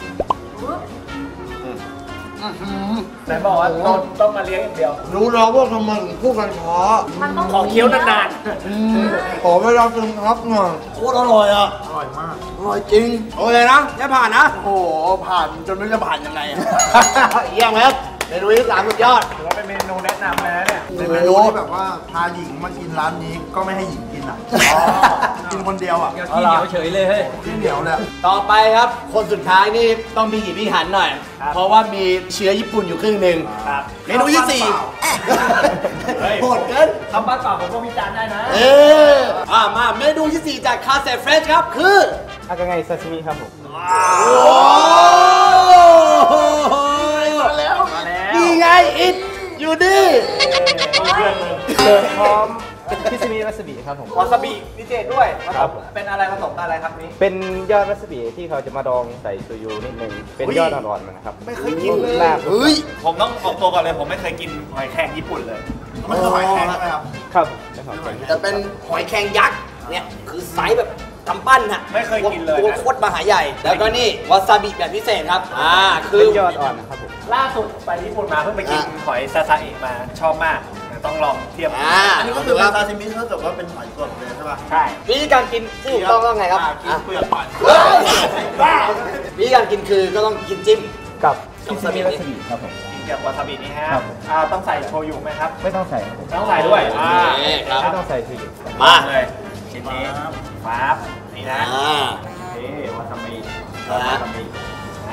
ไหนบอกว่าต้องมาเลี้ยงอย่างเดียวรู้แล้วว่าทำไมถึงพูดกันช้ามันต้องของเคี้ยวนานขอเวลาซึมซับหน่อยโคตรอร่อยอ่ะ อร่อยมาก อร่อยจริงโอเคนะแค่ผ่านนะโอ้โห ผ่านจนไม่รู้จะผ่านยังไงอะเยี่ยมครับเมนูที่3สุดยอดๆถือว่าเป็นเมนูแนะนำเลยนะเนี่ยเป็นเมนูที่แบบว่าพาหญิงมากินร้านนี้ก็ไม่ให้หญิงกินอ่ะกินคนเดียวอ่ะขี้เหนียวเฉยเลยเฮ้ยที่เหนียวเลยต่อไปครับ คนสุดท้ายนี่ต้องมีหิพิหันหน่อย เพราะว่ามีเชื้อญี่ปุ่นอยู่ครึ่งหนึ่งครับเมนูที่เฮ้ย 4โหดเกินคำบ้านเปล่าผมก็วิจารณ์ได้นะมาเมนูที่ 4 จากคาเซ่เฟรชครับคืออากาไงซาซิมิครับผมโอ้นี่ไงอิดอยู่ดิเสิร์ฟพร้อมคิสมิวาซาบิครับผมวาซาบิพิเศษด้วยครับเป็นอะไรผสมกับอะไรครับนี่เป็นยอดวาซาบิที่เขาจะมาดองใส่ซูยูนิดนึง เป็นยอดอ่อนๆมันนะครับไม่เคยกินเลยลาบเฮ้ยผมต้องออกตัวก่อนเลยผมไม่เคยกินหอยแครงญี่ปุ่นเลยมันคือหอยแครงใช่ไหมครับครับเป็นหอยแครงแต่เป็นหอยแครงยักษ์เนี่ยคือไซส์แบบกำปั้นฮะไม่เคยกินเลยนะตัวโคตรมหาใหญ่ แล้วก็นี่วาซาบิแบบพิเศษครับคือเป็นยอดอ่อนนะครับผมล่าสุดไปญี่ปุ่นมาเพิ่งไปกินหอยซาซาอิมาชอบมากต้องลองเทียบอันนี้ก็คือเป็นซาซิมิเท่ากับว่าเป็นหอยสดเลยใช่ป่ะใช่วิธีการกินที่ถูกต้องไงครับกินเปลือกก่อนวิธีการกินคือก็ต้องกินจิ้มกับคิสมิวาซาบิครับผมกินกับวาซาบินี่ฮะครับต้องใส่โชยุไหมครับไม่ต้องใส่ครับผมต้องใส่ด้วยครับไม่ต้องใส่ซูยูมาเลยชิ้นนี้ฟ้าบนี่นะนี่วาซาบิวาซาบินะ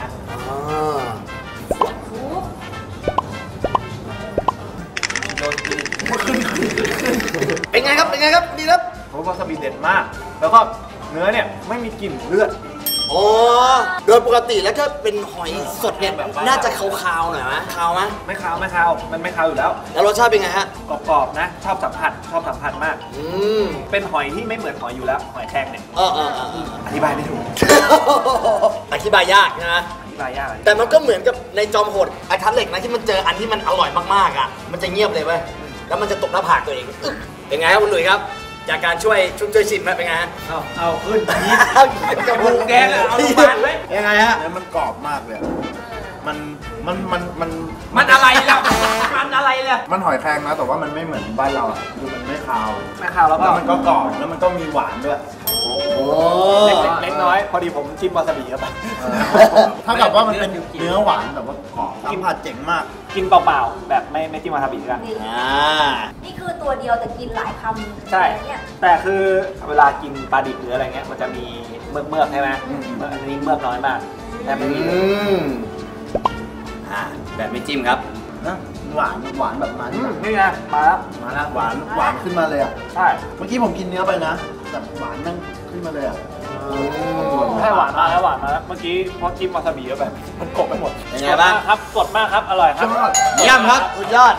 เป็นไงครับ เป็นไงครับ ดีครับโอ้วาซาบิเด็ดมาก แล้วก็เนื้อเนี่ยไม่มีกลิ่นเลือดอ๋อ โดยปกติแล้วก็เป็นหอยสดเนี่ยน่าจะคาวๆหน่อยไหมคาวไหมไม่คาวไม่คาวมันไม่คาวอยู่แล้วแล้วรสชาติเป็นไงฮะกรอบๆนะ ชอบสัมผัสมากอืมเป็นหอยที่ไม่เหมือนหอยอยู่แล้ว หอยแครงเนี่ย อธิบายไม่ถูกอธิบายยากนะอธิบายยากเลยแต่มันก็เหมือนกับในจอมโหดไอ้คัทเหล็กนะที่มันเจออันที่มันอร่อยมากๆอ่ะ มันจะเงียบเลยเว้ย แล้วมันจะตกหน้าผากตัวเองอึ๊บเป็นไงครับคุณหลุยส์ครับ จากการช่วยชิมไหมเป็นไงฮะเอาขึ้นจมูกแดงอะเอาลงมาไว้ยังไงฮะเนื้อมันกรอบมากเลยอะมันมันอะไรล่ะมันอะไรล่ะมันหอยแครงนะ แต่ว่ามันไม่เหมือนบ้านเราอ่ะคือมันไม่คาวไม่คาวแล้วก็แล้วมันก็กรอบ แล้วมันก็มีหวานด้วยโอ้เล็กน้อยพอดีผมจิ้มวาซาบิเข้าไปถ้ากับว่ามันเป็นเนื้อหวานแบบว่ากรอบสัมผัสเจ๋งมากกินเปล่าๆแบบไม่จิ้มวาซาบิกันนี่คือตัวเดียวแต่กินหลายคำใช่เนี่ยแต่คือเวลากินปลาดิบหรืออะไรเงี้ยมันจะมีเมือกใช่ไหมอันนี้เมือกน้อยมากแต่ไม่มีเลยแบบไม่จิ้มครับนะหวานแบบนั้นอะนี่ไงมาแล้วมาแล้วหวานขึ้นมาเลยอ่ะใช่เมื่อกี้ผมกินเนื้อไปนะ แต่หวานนั่งขึ้นมาเลยอ่ะใช่หวานมาแล้วเมื่อกี้พอจิ้มวาซาบิเข้าไปมันกบไปหมดเป็นไงบ้างครับสดมากครับอร่อยครับเยี่ยมครับสุดยอด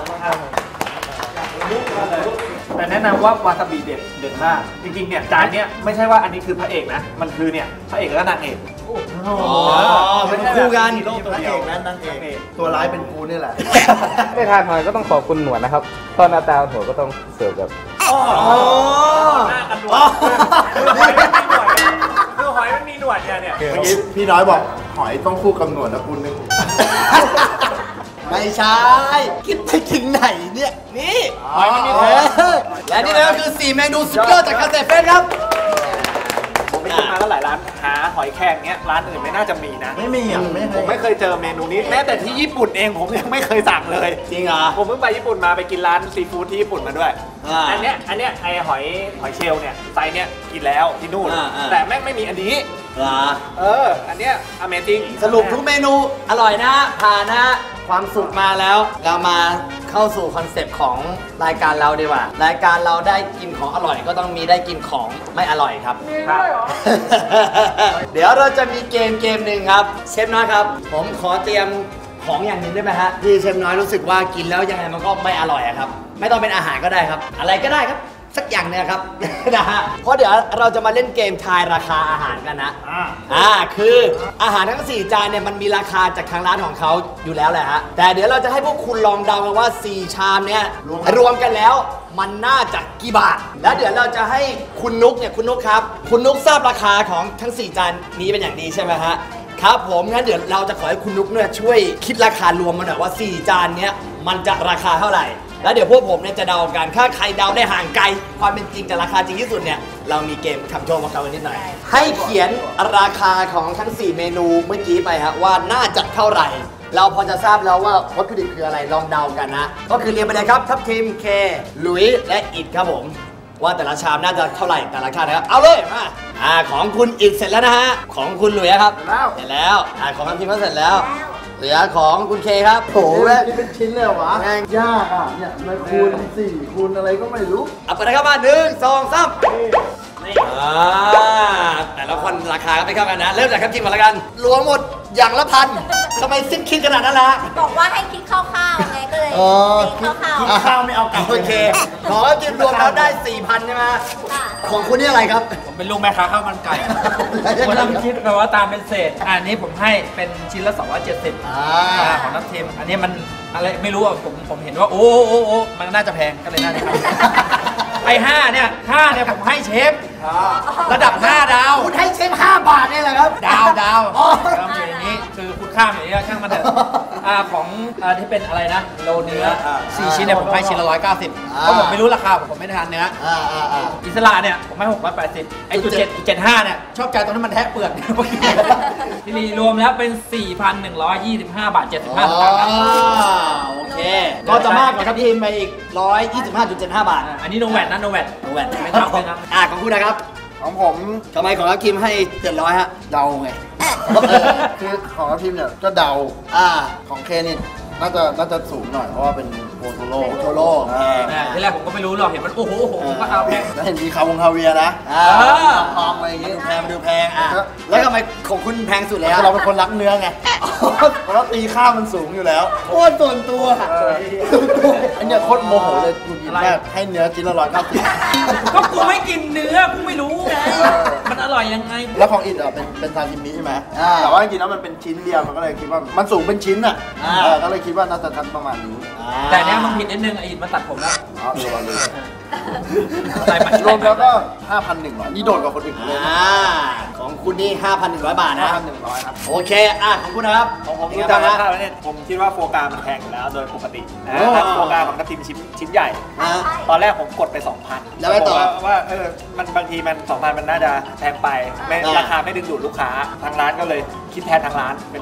แต่แนะนำว่าวาซาบิเด็ดมากจริงๆเนี่ยจานเนี้ยไม่ใช่ว่าอันนี้คือพระเอกนะมันคือเนี่ยพระเอกและนางเอกเป็นคู่กันฮีโร่ตัวพระเดีเอยวกและนางเอกตัวร้ายเป็นกูนี่แหละได้ทานหอยก็ต้องขอบคุณหนวดนะครับ ตอนหน้าตาหัวก็ต้องเสิร์ฟแบบหน้ากันหนวดคือหอยมันมีหนวดเนี่ยเมื่อกี้พี่น้อยบอกหอยต้องคู่กับหนวดนะคุณนึงไม่ใช่ คิดไปถึงไหนเนี่ย นี่หอยมันมีหนวดและนี่ก็คือ 4 เมนูสุดยอดจากคาเซ่เฟสครับผมไปกินมาแล้วหลายร้านหาหอยแครงเงี้ยร้านอื่นไม่น่าจะมีนะไม่มีอ่ะไม่ผมไม่เคยเจอเมนูนี้แม้แต่ที่ญี่ปุ่นเองผมยังไม่เคยสั่งเลยจริงเหรอผมเพิ่งไปญี่ปุ่นมาไปกินร้านซีฟู้ดที่ญี่ปุ่นมาด้วย อันเนี้ยไอหอยเชลล์เนี่ยไซส์เนี้ยกินแล้วที่นู่น แต่แม่งไม่มีอันนี้เหรออันเนี้ย Amazing สรุปทุกเมนูอร่อยนะผ่านนะความสุขมาแล้ว เรามาเข้าสู่คอนเซปต์ของรายการเราดีกว่า รายการเราได้กินของอร่อยก็ต้องมีได้กินของไม่อร่อยครับครับเดี๋ยวเราจะมีเกมหนึ่งครับเชฟน้อยครับ ผมขอเตรียมของอย่างหนึ่งได้ไหมฮะที่เชฟน้อยรู้สึกว่ากินแล้วยังไงมันก็ไม่อร่อยอะครับ ไม่ต้องเป็นอาหารก็ได้ครับ อะไรก็ได้ครับสักอย่างเนี่ยครับ นะฮะเพราะเดี๋ยวเราจะมาเล่นเกมทายราคาอาหารกันนะคืออาหารทั้ง4จานเนี่ยมันมีราคาจากทางร้านของเขาอยู่แล้วแหละฮะแต่เดี๋ยวเราจะให้พวกคุณลองเดากันว่า4ชามเนี่ยรวมกันแล้วมันน่าจะกี่บาทแล้วเดี๋ยวเราจะให้คุณนุ๊กเนี่ยคุณนุ๊กครับคุณนุ๊กทราบราคาของทั้ง4จานนี้เป็นอย่างดีใช่ไหมฮะครับผมงั้นเดี๋ยวเราจะขอให้คุณนุ๊กเนี่ยช่วยคิดราคารวมมาหน่อยว่า4จานเนี้ยมันจะราคาเท่าไหร่แล้วเดี๋ยวพวกผมเนี่ยจะเดากันถ้าใครเดาได้ห่างไกลความเป็นจริงจากราคาจริงที่สุดเนี่ยเรามีเกมคำโชว์มาเขากันนิดหน่อยให้เขียนราคาของทั้ง4เมนูเมื่อกี้ไปฮะว่าน่าจะเท่าไหร่เราพอจะทราบแล้วว่าวัตถุดิบคืออะไรลองเดากันนะก็คือเรียนไปเลยครับทัพทีมเคหลุยและอิดครับผมว่าแต่ละชามน่าจะเท่าไหร่แต่ละชามนะครับเอาเลยมาของคุณอิดเสร็จแล้วนะฮะของคุณหลุยครับเสร็จแล้วของทัพทีมก็เสร็จแล้วเหลือของคุณเคครับโอ้โหนี่เป็นชิ้นเลยวะแม่งยากอ่ะเนี่ยมาคูณ4คูณอะไรก็ไม่รู้เอาไปนะครับมา1 2 3แต่ละคนราคาก็ไม่เข้ากันนะเริ่มจากทัพทีมก่อนละกันรวมหมดอย่างละพันทำไมซิปคิดขนาดนั้นล่ะบอกว่าให้คิดคร่าวๆไงก็เลยคิดคร่าวๆข้าวไม่เอากลับโอเคขอกินรวมแล้วได้ 4,000 ใช่ไหมของคุณนี่อะไรครับผมเป็นลูกแม่ค้าข้าวมันไก่ผมต้องคิดไปว่าตามเป็นเศษอันนี้ผมให้เป็นชิ้นละ270ของน้ำเค็มอันนี้มันอะไรไม่รู้อ่ะผมเห็นว่าโอ้มันน่าจะแพงก็เลยน่าจะไอ้5เนี่ยผมให้เชฟระดับ5ดาวคุณให้เชฟ5 บาทนี่แหละครับดาวแล้วอย่างนี้คือคุณข้ามอย่างนี้ช่างมันเถอะของที่เป็นอะไรนะโลเนื้อ4ชิ้นเนี่ยผมให้ชิ้นละ190เพราะผมไม่รู้ราคาผมไม่ทานเนื้ออิสระเนี่ยผมให้680ไอ้75เนี่ยชอบใจตรงนั้นมันแทะเปลือกที่นี่รวมแล้วเป็น 4,125 บาท 75 สตางค์โอเคก็จะมากกว่าทัพทีมไปอีก 125.75 บาทอันนี้โนแวตนะโนแวตไม่ต้องเลยนะของคุณนะครับของผมทำไมของทัพทีมให้700ฮะเดาไงคือของทัพทีมเนี่ยก็เดาของเคนี่น่าจะสูงหน่อยเพราะว่าเป็นโอโทโร่ที่แรกผมก็ไม่รู้หรอกเห็นมันโอ้โหผมก็เอาแพงแล้วเห็นมีคาเวียนะพองอะไรอย่างเงี้ยแพงดูแพงแล้วทำไมของคุณแพงสุดแล้วเราเป็นคนรักเนื้อไงเพราะตีค่ามันสูงอยู่แล้วโคตรส่วนตัวอันนี้โคตรโมโหเลยกูกินมากให้เนื้อชิ้นละ190 ก็กูไม่กินเนื้อกูไม่รู้ไงมันอร่อยยังไงแล้วของอิดเป็นซาชิมิใช่ไหมแต่ว่าจริงๆแล้วมันเป็นชิ้นเดียวมันก็เลยคิดว่ามันสูงเป็นชิ้นอ่ะก็เลยคิดว่าน่าจะทันประมาณนี้แต่เนี้ยมันผิดนิดนึงไอ้อิดมันตัดผมแล้วรวมแล้วก็ 5,100 นี่โดดกว่าคนอื่นเลยของคุณนี่ 5,100 บาทนะ 5,100 ครับโอเคของคุณนะครับของผมนี่ตามราคาเนี่ยผมคิดว่าโฟกามันแพงอยู่แล้วโดยปกติโฟกาของทัพทีมชิ้นใหญ่ตอนแรกผมกดไป 2,000 แล้วไปต่อว่ามันบางทีมัน 2,000 มันน่าจะแพงไปราคาไม่ดึงดูดลูกค้าทางร้านก็เลยคิดแทนทางร้านเป็น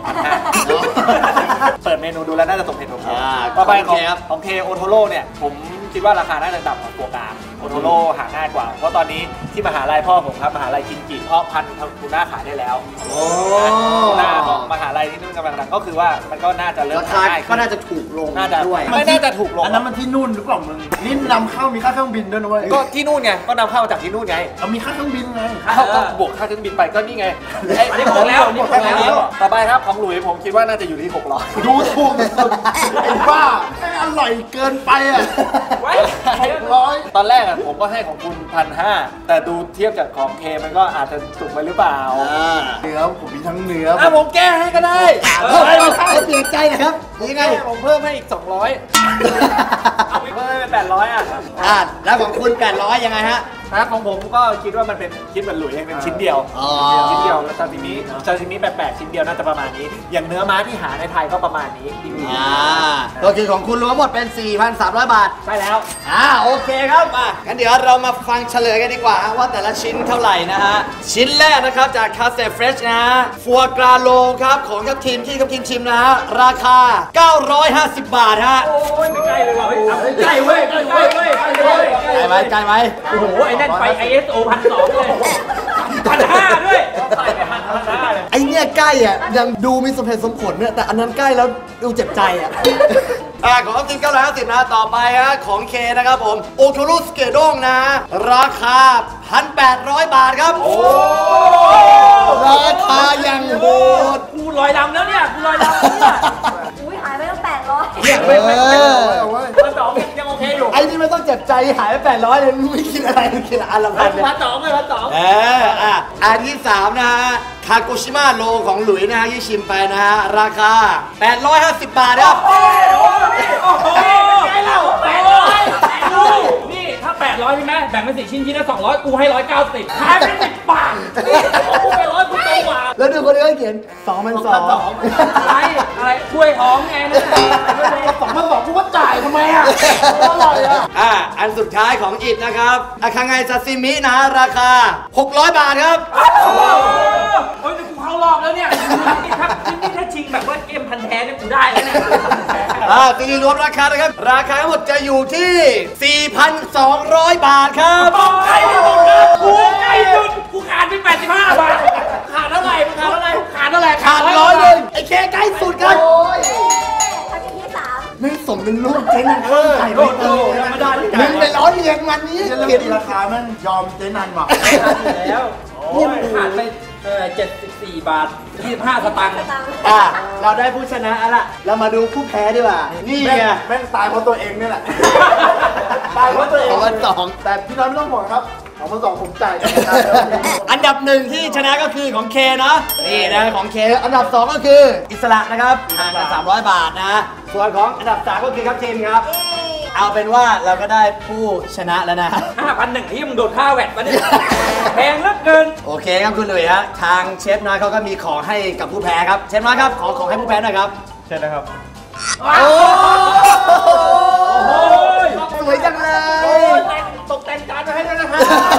1,500 เปิดเมนูดูแล้วน่าจะตกเหตุตกผลต่อไปของเคโอโทโร่เนี่ยผมคิดว่าราคาน่าจะต่ำกว่าโฟกาโอโทโร่หาง่ายกว่าเพราะตอนนี้ที่มหาลัยพ่อผมครับมหาลัยคินจิเพาะพันธุ์ทูน่าขายได้แล้วทูน่าของมหาลัยที่นู่นกำลังดังก็คือว่ามันก็น่าจะเริ่มง่ายก็น่าจะถูกลงด้วยไม่น่าจะถูกลงอันนั้นมันที่นู่นหรือเปล่ามึงนี่นำเข้ามีค่าเครื่องบินด้วยนะเว้ยก็ที่นู่นไงก็นำเข้าจากที่นู่นไงมีค่าเครื่องบินไงก็บวกค่าเครื่องบินไปก็นี่ไงอันนี้ของแล้วต่อไปครับของหลุยผมคิดว่าน่าจะอยู่ที่600 ดูถูกไอ้บ้าอร่อยเกินไปอ่ะ 600ตอนแรกผมก็ให้ของคุณ 1,500 แต่ดูเทียบจากของเคมันก็อาจจะสูงไปหรือเปล่าเนื้อผมมีทั้งเนื้อผมแก้ให้ก็ได้เปลี่ยนใจนะครับยังไงผมเพิ่มให้อีก200เอาไปเพิ่มเป็น800 แล้วของคุณ800ยังไงฮะของผมก็คิดว่ามันเป็นคิดเหมือนหลุยเป็นชิ้นเดียวแล้วซาซิมิ8ชิ้นเดียวน่าจะประมาณนี้อย่างเนื้อม้าที่หาในไทยก็ประมาณนี้ก็คือของคุณรวมหมดเป็น 4,300 บาทใช่แล้วโอเคครับงั้นเดี๋ยวเรามาฟังเฉลยกันดีกว่าว่าแต่ละชิ้นเท่าไหร่นะฮะชิ้นแรกนะครับจากคาเซ่เฟรชนะฟัวกราโลครับของทัพทีมที่ทัพทีมชิมนะฮะราคา950 บาทฮะโอ้ยใกล้เลยว่ะใกล้เว้ยใกล้ไหมโอ้โหไอ้นั่นไป ISO 1,200 เลย 1,500 ด้วยไอ้เนี่ยใกล้ยังดูมีสมเหตุสมผลเนี่ยแต่อันนั้นใกล้แล้วดูเจ็บใจของทัพทีม950นะต่อไปของเคนะครับผมโอโทรุสเกโดงนะราคา 1,800 บาทครับราคายังโหดกูลอยลำแล้วเนี่ยกูลอยลำแล้วเนี่ยหายไปตั้ง800 ไม่2ยังโอเคอยู่ไอ้นี่ไม่ต้องแบบใจหายไป800เลยไม่กินอะไรกินอันละพันพันสองเลยพันสองอันที่3นะฮะคาโกชิมะโลของหลุยนะฮะที่ชิมไปนะฮะราคา850 บาทครับโอ้โหไงเรา800นี่ถ้า800ใช่ไหมแบ่งเป็น4ชิ้นชิ้นละ200กูให้190ขายเป็น10 บาทกูไป100กูโตกว่าแล้วดูคนนี้ก็เขียน2,200 อะไรช่วยท้องไงนะ2,200กูว่าจ่ายทำไมอ่ะอร่อยอ่ะอันสุดท้ายของอิดนะครับอาคาไงซาซิมินะราคา600 บาทครับโอ้ยกูเข้ารอบแล้วเนี่ยถ้าชิงแบบว่าเกมพันแท้เนี่ยกูได้แล้วเนี่ยตีรวมราคานะครับราคาทั้งหมดจะอยู่ที่ 4,200 บาทครับใกล้สุดกูขาดไป85 บาทขาดเท่าไหร่ขาดเท่าไหร่ขาดเท่าไหร่ขาด100ไอ้เคใกล้สุดครับอันที่สามไม่สมเป็นลูกเจ๊นันไก่โอ้โหธรรมดาที่มึงไปล้อเลียนมันนี้เขียนราคามันยอมเจ๊นันว่ะแล้วขาดไป74 บาท 25 สตางค์เราได้ผู้ชนะละเรามาดูผู้แพ้ดีกว่านี่ไงแม่งตายเพราะตัวเองนี่แหละตายเพราะตัวเอง2,200แต่พี่น้อยไม่ต้องห่วงครับ2,200ผมจ่ายอันดับ1ที่ชนะก็คือของเคเนาะนี่นะของเคอันดับ2ก็คืออิสระนะครับห่างกัน300 บาทนะส่วนของอันดับ3ก็คือครับทีมครับเอาเป็นว่าเราก็ได้ผู้ชนะแล้วนะ 5,100ที่มึงโดนค่าแวดมาเนี่ยแพงเหลือเกินโอเคครับคุณหลุยฮะทางเชฟน้อยเขาก็มีของให้กับผู้แพ้ครับเชฟน้อยครับขอของให้ผู้แพ้หน่อยครับใช่แล้วครับโอ้ยสวยจังเลยตกแต่งจานมาให้ด้วยนะครับ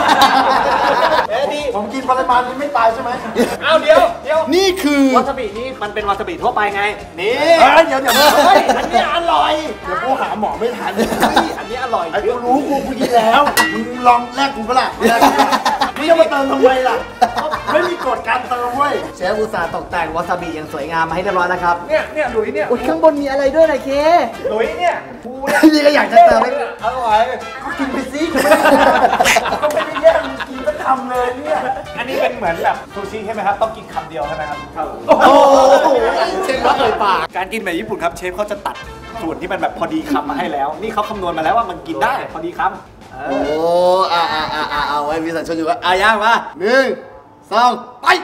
ผมกินปริมาณที่ไม่ตายใช่ไหมเอาเดี๋ยวนี่คือวาซาบินี่มันเป็นวาซาบิทั่วไปไงนี่เดี๋ยวอันนี้อร่อย เดี๋ยวกูหาหมอไม่ทันอันนี้อร่อยไอ้กูรู้กูกินแล้วมึงลองแลกกูก็ล่ะมึงจะมาเติมทำไมล่ะไม่มีกฎการเติมเว้ยเชฟอุตส่าห์ตกแต่งวาซาบิอย่างสวยงามมาให้เรียบร้อยแล้วครับเนี่ยหลุยเนี่ยอุ้ยข้างบนมีอะไรด้วยนะเคหลุยเนี่ยกูเนี่ยนี่ก็อยากจะเติมให้อร่อยกินไปซิก็ไม่ได้แย่งกินก็ทำเลยเนี่ยอันนี้เป็นเหมือนแบบซูชิใช่ไหมครับต้องกินคำเดียวใช่ไหมครับโอ้โหเชฟน้อยเอ่ยปากการกินแบบญี่ปุ่นครับเชฟเขาจะตัดส่วนที่มันแบบพอดีคำมาให้แล้ว นี่เขาคำนวณมาแล้วว่ามันกินได้พอดีคำโอ้เอาไว้มีสัญชนอยู่ว่าย่างมา1 2ไป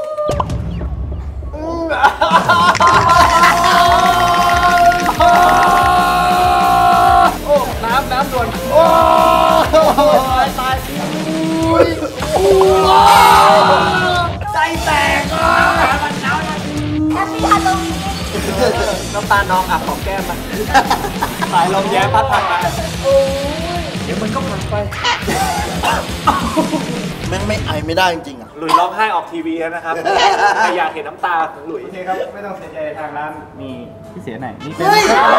น้ำด่วนใจแตกอ่ะแฮปปี้ฮาโลวีนน้ำตาน้องอ่ะของแก้มมาสายลมแย้มพัดผ่านมาเดี๋ยวมันก็ผ่านไปแม่งไม่ไอไม่ได้จริงๆอ่ะหลุยร้องไห้ออกทีวีแล้วนะครับใครอยากเห็นน้ำตาของหลุยโอเคครับ ไม่ต้องเสียใจทางร้านมีพิเศษไหนนี่เป็น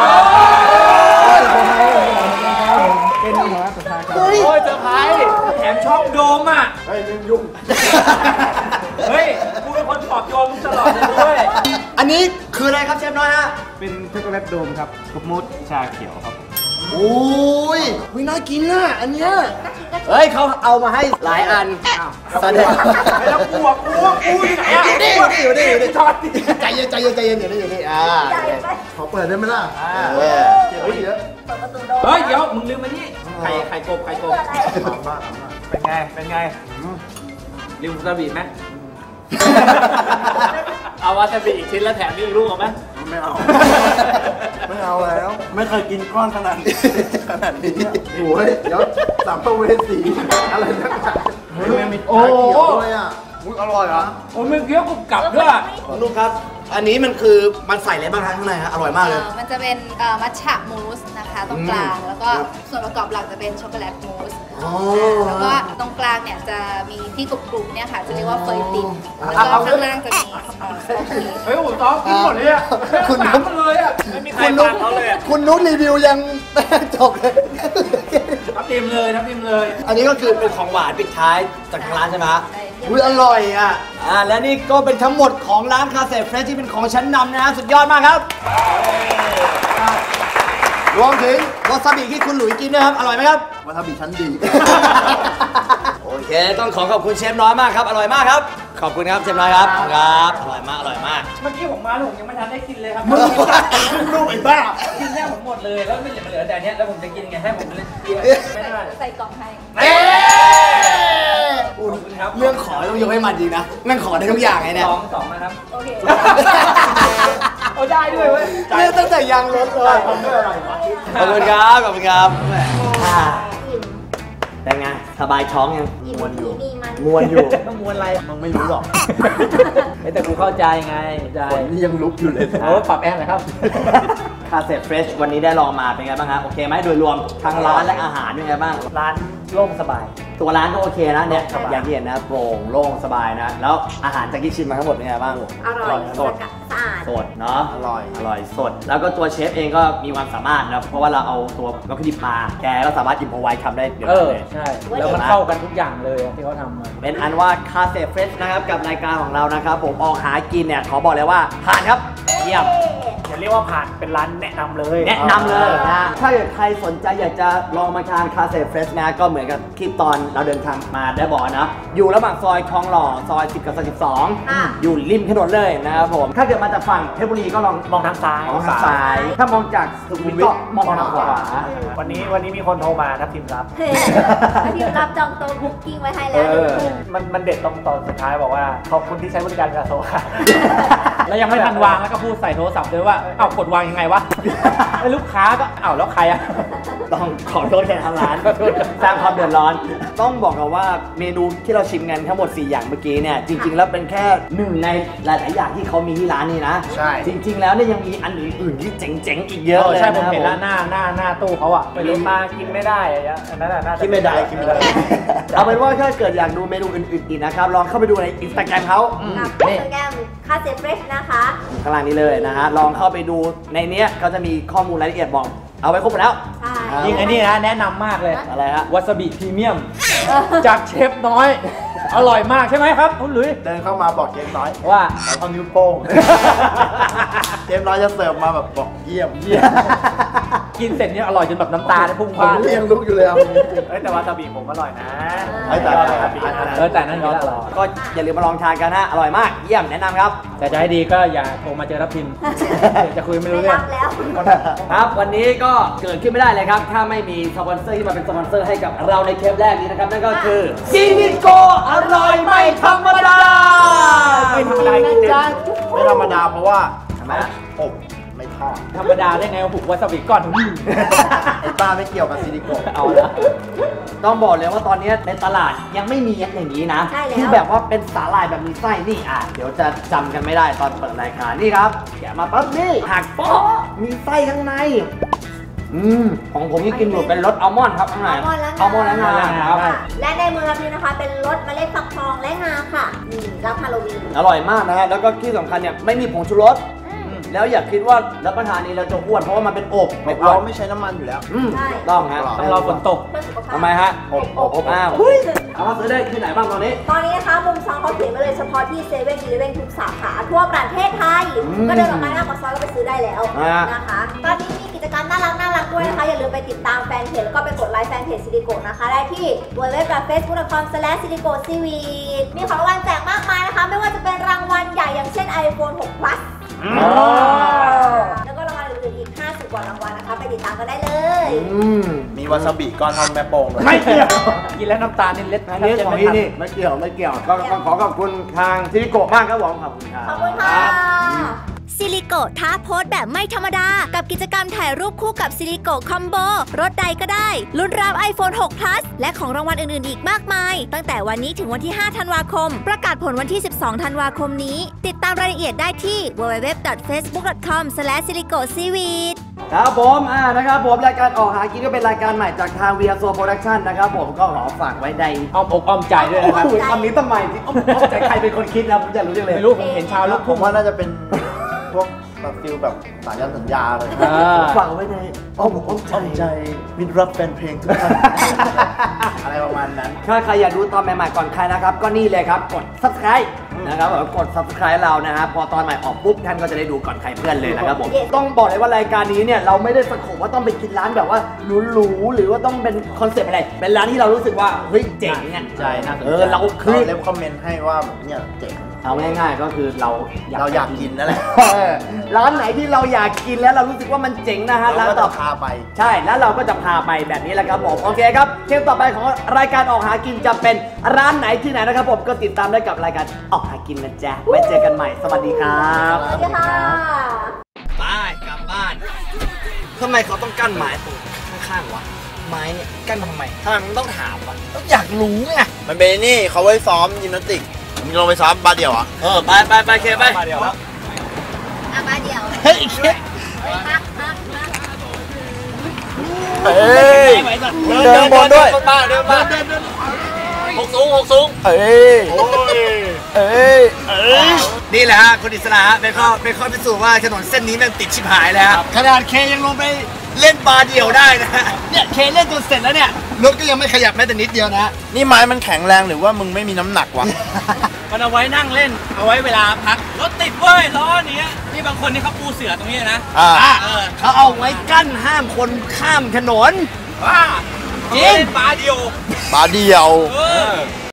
เป็นหัวสุดท้ายครับโอ้ยเซอร์ไพรส์แถมช่องโดมอ่ะเฮ้ยมึงยุ่งเฮ้ยกูเป็นคนปลอบโยนมึงตลอดเลยด้วยอันนี้คืออะไรครับเชฟน้อยฮะเป็นช็อกโกแลตโดมครับกับมูสชาเขียวครับโอ้ยไม่น่ากินอ่ะอันเนี้ยเฮ้ยเขาเอามาให้หลายอันแสดงไม่ต้องกลัวกูที่ไหนอ่ะอยู่นี่ใจเย็นอยู่นี่ขอเปิดได้ไหมล่ะเก็บไว้เยอะเปิดประตูโดนเฮ้ยเดี๋ยวมึงลืมมานี่ไข่กบ เป็นไงลืมวาซาบิไหมเอาวาซาบิอีกชิ้นแล้วแถมนี่อีกลูกเอาไหมไม่เอาแล้ว ไม่เคยกินก้อนขนาดนี้โอ้ยเดี๋ยวสัมภเวสีอะไรนักหนาเฮ้ยมันมีชาเขียวด้วยอ่ะมุ้ยอร่อยเหรอโอ้ยมึงเคี้ยวกรุบกลับด้วยลูกครับ อันนี้มันคือมันใส่อะไรบ้างครับข้างในฮะอร่อยมากเลยมันจะเป็นมัทฉะมูสนะคะตรงกลาง แล้วก็ส่วนประกอบหลักจะเป็นช็อกโกแลตมูสแล้วก็ตรงกลางเนี่ยจะมีที่กรุบๆเนี่ยค่ะจะเรียกว่าเฟยตินแล้วก็ข้างล่างจะมีซอสครีมเฮ้ยผมต้องกินหมดเลยอ่ะคุณนุ๊กเลยอ่ะไม่มีใครฟังเขาเลยคุณนุ๊กรีวิวยังจบเลยทับทิมเลยอันนี้ก็คือเป็นของหวานปิดท้ายจากทางร้านใช่ไหมอุ้ยอร่อยอ่ะและนี่ก็เป็นทั้งหมดของร้านคาเฟ่เฟรชที่เป็นของชั้นนำนะฮะสุดยอดมากครับรวมถึงวาซาบิที่คุณหลุยกินนะครับอร่อยไหมครับวาซาบิชั้นดีโอเคต้องขอบคุณเชฟน้อยมากครับอร่อยมากครับขอบคุณครับเชฟน้อยครับครับอร่อยมากอร่อยมากเมื่อกี้ผมมาแล้วผมยังไม่ทันได้กินเลยครับมึงลูกไอ้บ้ากินแค่ผมหมดเลยแล้วไม่เหลือแต่เนี้ยแล้วผมจะกินไงให้ผมเลยไม่ได้ใส่กล่องให้เรื่องขอต้องยกให้มันจริงนะนั่งขอได้ทุกอย่างไงเนี่ยสองนะครับโอเคโอ้ได้ด้วยเว้ยเรื่องตั้งแต่ยางรถเลยขอบคุณครับขอบคุณครับแต่ไงสบายท้องยังอิ่มที่นี่มันมวนอยู่ต้องมวนอะไรมึงไม่รู้หรอกแต่กูเข้าใจไงใจคนนี่ยังลุกอยู่เลยโอ้ปรับแอร์หน่อยครับคาเฟ่เฟรชวันนี้ได้ลองมาเป็นไงบ้างครับโอเคไหมโดยรวมทั้งร้านและอาหารเป็นไงบ้างร้านโล่งสบายตัวร้านก็โอเคนะเนี่ยสบายอย่างที่เห็นนะโปร่งโล่งสบายนะแล้วอาหารจากที่ชิมมาทั้งหมดเป็นไงบ้างอร่อยสดสะอาดสดเนาะอร่อยอร่อยสด แล้วก็ตัวเชฟเองก็มีความสามารถนะเพราะว่าเราเอาตัววัตถุดิบมาแกก็สามารถอิมพอไว้ทำได้เดี๋ยวนั้นเลยใช่แล้วมันเข้ากันทุกอย่างเลยที่เขาทำมาเป็นอันว่าคาเฟ่เฟรชนะครับกับรายการของเรานะครับผมออกหากินเนี่ยขอบอกเลยว่าผ่านครับเยี่ยมอย่าเรียกว่าผ่านเป็นร้านแนะนำเลยแนะนำเลยนะถ้าเกิดใครสนใจอยากจะลองมาทานคาเฟ่เฟรชนะก็เหมือนกับคลิปตอนเราเดินทางมาได้บอกนะอยู่ระหว่างซอยทองหล่อซอย10 กับซอย 12 อยู่ริมถนนเลยนะครับผมถ้าเกิดมาจากฝั่งเพชรบุรีก็ลองมองทางซ้ายมองทางซ้าย ถ้ามองจากสุขุมวิทก็มองทางขวาวันนี้มีคนโทรมาทับทิมรับเฮ้ยพี่รับจองโต๊ะบุ๊กกิ้งไว้ให้แล้วมันเด็ดตรงตอนสุดท้ายบอกว่าขอบคุณที่ใช้บริการกระโซค่ะแล้วยังไม่ทันวางแล้วก็พูดใส่โทรศัพท์ด้วยว่าเอ้ากดวางยังไงวะไอ้ลูกค้าก็เอ้าแล้วใครอะต้องขอโทษแทนทางร้านขอโทษสร้างความเดือดร้อน ต้องบอกกันว่าเมนูที่เราชิมกันทั้งหมด 4 อย่างเมื่อกี้เนี่ยจริง ๆ แล้วเป็นแค่หนึ่งในหลายๆอย่างที่เขามีที่ร้านนี้นะใช่จริง ๆ แล้วเนี่ยยังมีอันอื่นๆที่เจ๋งๆอีกเยอะเลยใช่ผมนะเห็นแล้วหน้าตู้เขาอะไปรู้มากินไม่ได้อะอันนั้นน่าจะคิดไม่ได้คิดไม่ได้เอาเป็นว่าถ้าเกิดอยากดูเมนูอื่นๆอีกนะครับลองเข้าไปดูใน Instagram เขากับอินสตาแกรมคาเฟ่เฟรชนะคะข้างล่างนี้เลยนะฮะลองเข้าไปดูในเนี้ยเขาจะมีข้อมูลรายละเอียดบอกเอาไว้ครบหมดแล้วใช่ยิ่งไอ้นี่นะแนะนำมากเลยอะไรฮะวาซาบิพรีเมียมจากเชฟน้อย อร่อยมากใช่ไหมครับคุณหลุยเดินเข้ามาบอกเจมน้อยว่าขอเอานิ้วโป้ง เจมน้อยจะเสิร์ฟมาแบบบอกเยี่ยมกินเสร็จเนี่ยอร่อยจนแบบน้ำตาเนี่ยพุ่งผพล่านมยังลุกอยู่เลยอ่ะแต่วาซาบิผมอร่อยนะแต่แต่นั่นก็อร่อยก็อย่าลืมมาลองทานกันนะอร่อยมากเยี่ยมแนะนำครับแต่จะให้ดีก็อย่าโทรมาเจอรับพิมพ์จะคุยไม่ไม่รู้เรื่อรังบแล้วครับวันนี้ก็เกิดขึ้นไม่ได้เลยครับ ถ้าไม่มีสปอนเซอร์ที่มาเป็นสปอนเซอร์ให้กับเราในเทปแรกนี้นะครับ นั่นก็คือซินิโกอร่อยไม่ธรรมดาไม่ธรรมดาจริงๆนะไม่ธรรมดาเพราะว่าทำไมอบไม่ทอดธรรมดาได้ไงผูกวาซาบิก่อนไอ้ป้าไม่เกี่ยวกับซิลิโกนเอาละต้องบอกเลยว่าตอนนี้ในตลาดยังไม่มีอย่างนี้นะใช่แล้วที่แบบว่าเป็นสาหร่ายแบบมีไส้นี่เดี๋ยวจะจำกันไม่ได้ตอนเปิดรายการนี่ครับแกะมาปั๊บนี่หักโป๊ะมีไส้ข้างในของผมที่กินอยู่เป็นรสอัลมอนด์ครับข้างในอัลมอนด์และงาอัลมอนด์และงาครับและในมือเรานะคะ เป็นรสเมล็ดฟักทองและงาค่ะนี่รับฮาโลวีนอร่อยมากนะฮะแล้วก็ที่สำคัญเนี่ยไม่มีผงชูรสแล้วอย่าคิดว่ารับประทานนี้เราจะอ้วนเพราะว่ามันเป็นอบไม่อ้วเรานไม่ใช้น้ำมันอยู่แล้วใช่ต้องฮะต้องรอฝนตกเพื่อสุขภาพทำไมฮะอบอ้าวเอามาซื้อได้ที่ไหนบ้างตอนนี้ตอนนี้นะคะมุมซองเขาเขียนไว้เลยเฉพาะที่เซเว่นอีเลฟเว่นทุกสาขาทั่วประเทศไทย ก็เดินออกมาหน้าปากซอยก็ไปซื้อได้แล้วนะคะ ตอนนี้มีกิจกรรมน่ารักด้วยนะคะ อย่าลืมไปติดตามแฟนเพจแล้วก็ไปกดไลค์แฟนเพจซิลิโกนะคะได้ที่ www.facebook.com/silicoseaweed มีของรางวัลแจกมากมายนะคะ ไม่ว่าจะเป็นรางวัลใหญ่อย่างเช่น iPhone 6 Plus แล้วก็รางวัลอื่นๆอีก50 กว่ารางวัลนะคะ ไปติดตามกันได้เลยมีวาซาบิก้อนเท่าแม่โป่งเลยไม่เกี่ยวกินแล้วน้ำตาลนี่เล็ดอันนี้ของที่นี่ไม่เกี่ยวก็ขอขอบคุณทางซิลิโกะมากครับผมขอบคุณครับขอบคุณค่ะซิลิโกท้าโพสแบบไม่ธรรมดา กับกิจกรรมถ่ายรูปคู่กับซิลิโกคอมโบรถใดก็ได้ลุ้นรับ iPhone 6 Plus และของรางวัลอื่นๆอีกมากมาย ตั้งแต่วันนี้ถึงวันที่ 5 ธันวาคม ประกาศผลวันที่ 12 ธันวาคมนี้ ติดตามรายละเอียดได้ที่ www.facebook.com/silicoseaweed ครับผมนะครับผมรายการออกหากินก็เป็นรายการใหม่จากทาง VR Show Production นะครับผมก็ขอฝากไว้ในอ้อมอกอ้อมใจด้วยนะครับคำนี้ทำไมอ้อมใจใครเป็นคนคิดนะผมอยากรู้จังเลยไม่รู้ผมเห็นชาวลูกผทุ่มงว่าน่าจะเป็นพวกแบบฟิลแบบสายันสัญญาเลยฝากไว้ในอ้อมอกอ้อมใจมิตรรักแฟนเพลงทุกท่าน อะไรประมาณนั้นถ้าใครอยากดูตอนใหม่ๆก่อนใครนะครับ ก็นี่เลยครับกด subscribe นนะครับกด subscribe เรานะฮะพอตอนใหม่ออกปุ๊บท่านก็จะได้ดูก่อนใครเพื่อนเลยนะครับผมต้องบอกเลยว่ารายการนี้เนี่ยเราไม่ได้สะกดว่าต้องไปกินร้านแบบว่าหรูๆหรือว่าต้องเป็นคอนเซ็ปต์อะไรเป็นร้านที่เรารู้สึกว่าเฮ้ยเจ๋งเนี่ยใช่น่าสนใจเราคือเล็บคอมเมนต์ให้ว่าเนี่ยเจ๋งเอาง่ายๆก็คือเราอยากกินนั่นแหละร้านไหนที่เราอยากกินแล้วเรารู้สึกว่ามันเจ๋งนะฮะเราก็จะพาไปใช่แล้วเราก็จะพาไปแบบนี้แหละครับผมโอเคครับเทปต่อไปของรายการออกหากินจะเป็นร้านไหนที่ไหนนะครับผมก็ติดตามได้กับรายการออกหากินนะจ๊ะไว้เจอกันใหม่สวัสดีครับสวัสดีค่ะไปกลับบ้านทำไมเขาต้องกั้นไม้ตรงข้างๆวะไม้เนี่ยกั้นทำไมมันต้องถามวะต้องอยากรู้ไงมันเป็นนี่เขาไว้ซ้อมยิมนาสติกมึงลงไปซ้อมบาสเดียวอ่ะไปเคไปมาเดียวแล้วมาเดียวเฮ้ยเคพักเฮ้ยเดินบนด้วยเดินหกสูงเอ้ยเอ้ยนี่แหละฮะคุณอิสระเป็นข้อพิสูจน์ว่าถนนเส้นนี้แม่งติดชิบหายแล้วขนาดเคยังลงไปเล่นบาร์เดี่ยวได้นะเนี่ยเคเล่นจนเสร็จแล้วเนี่ยรถก็ยังไม่ขยับแม้แต่นิดเดียวนะนี่ไม้มันแข็งแรงหรือว่ามึงไม่มีน้ำหนักวะมันเอาไว้นั่งเล่นเอาไว้เวลาพักรถติดเว้ยล้อเนี้ยนี่บางคนนี่เขาปูเสือตรงนี้นะเขาเอาไว้กั้นห้ามคนข้ามถนนว่าจริงปลาเดียวบาสเดียวเออ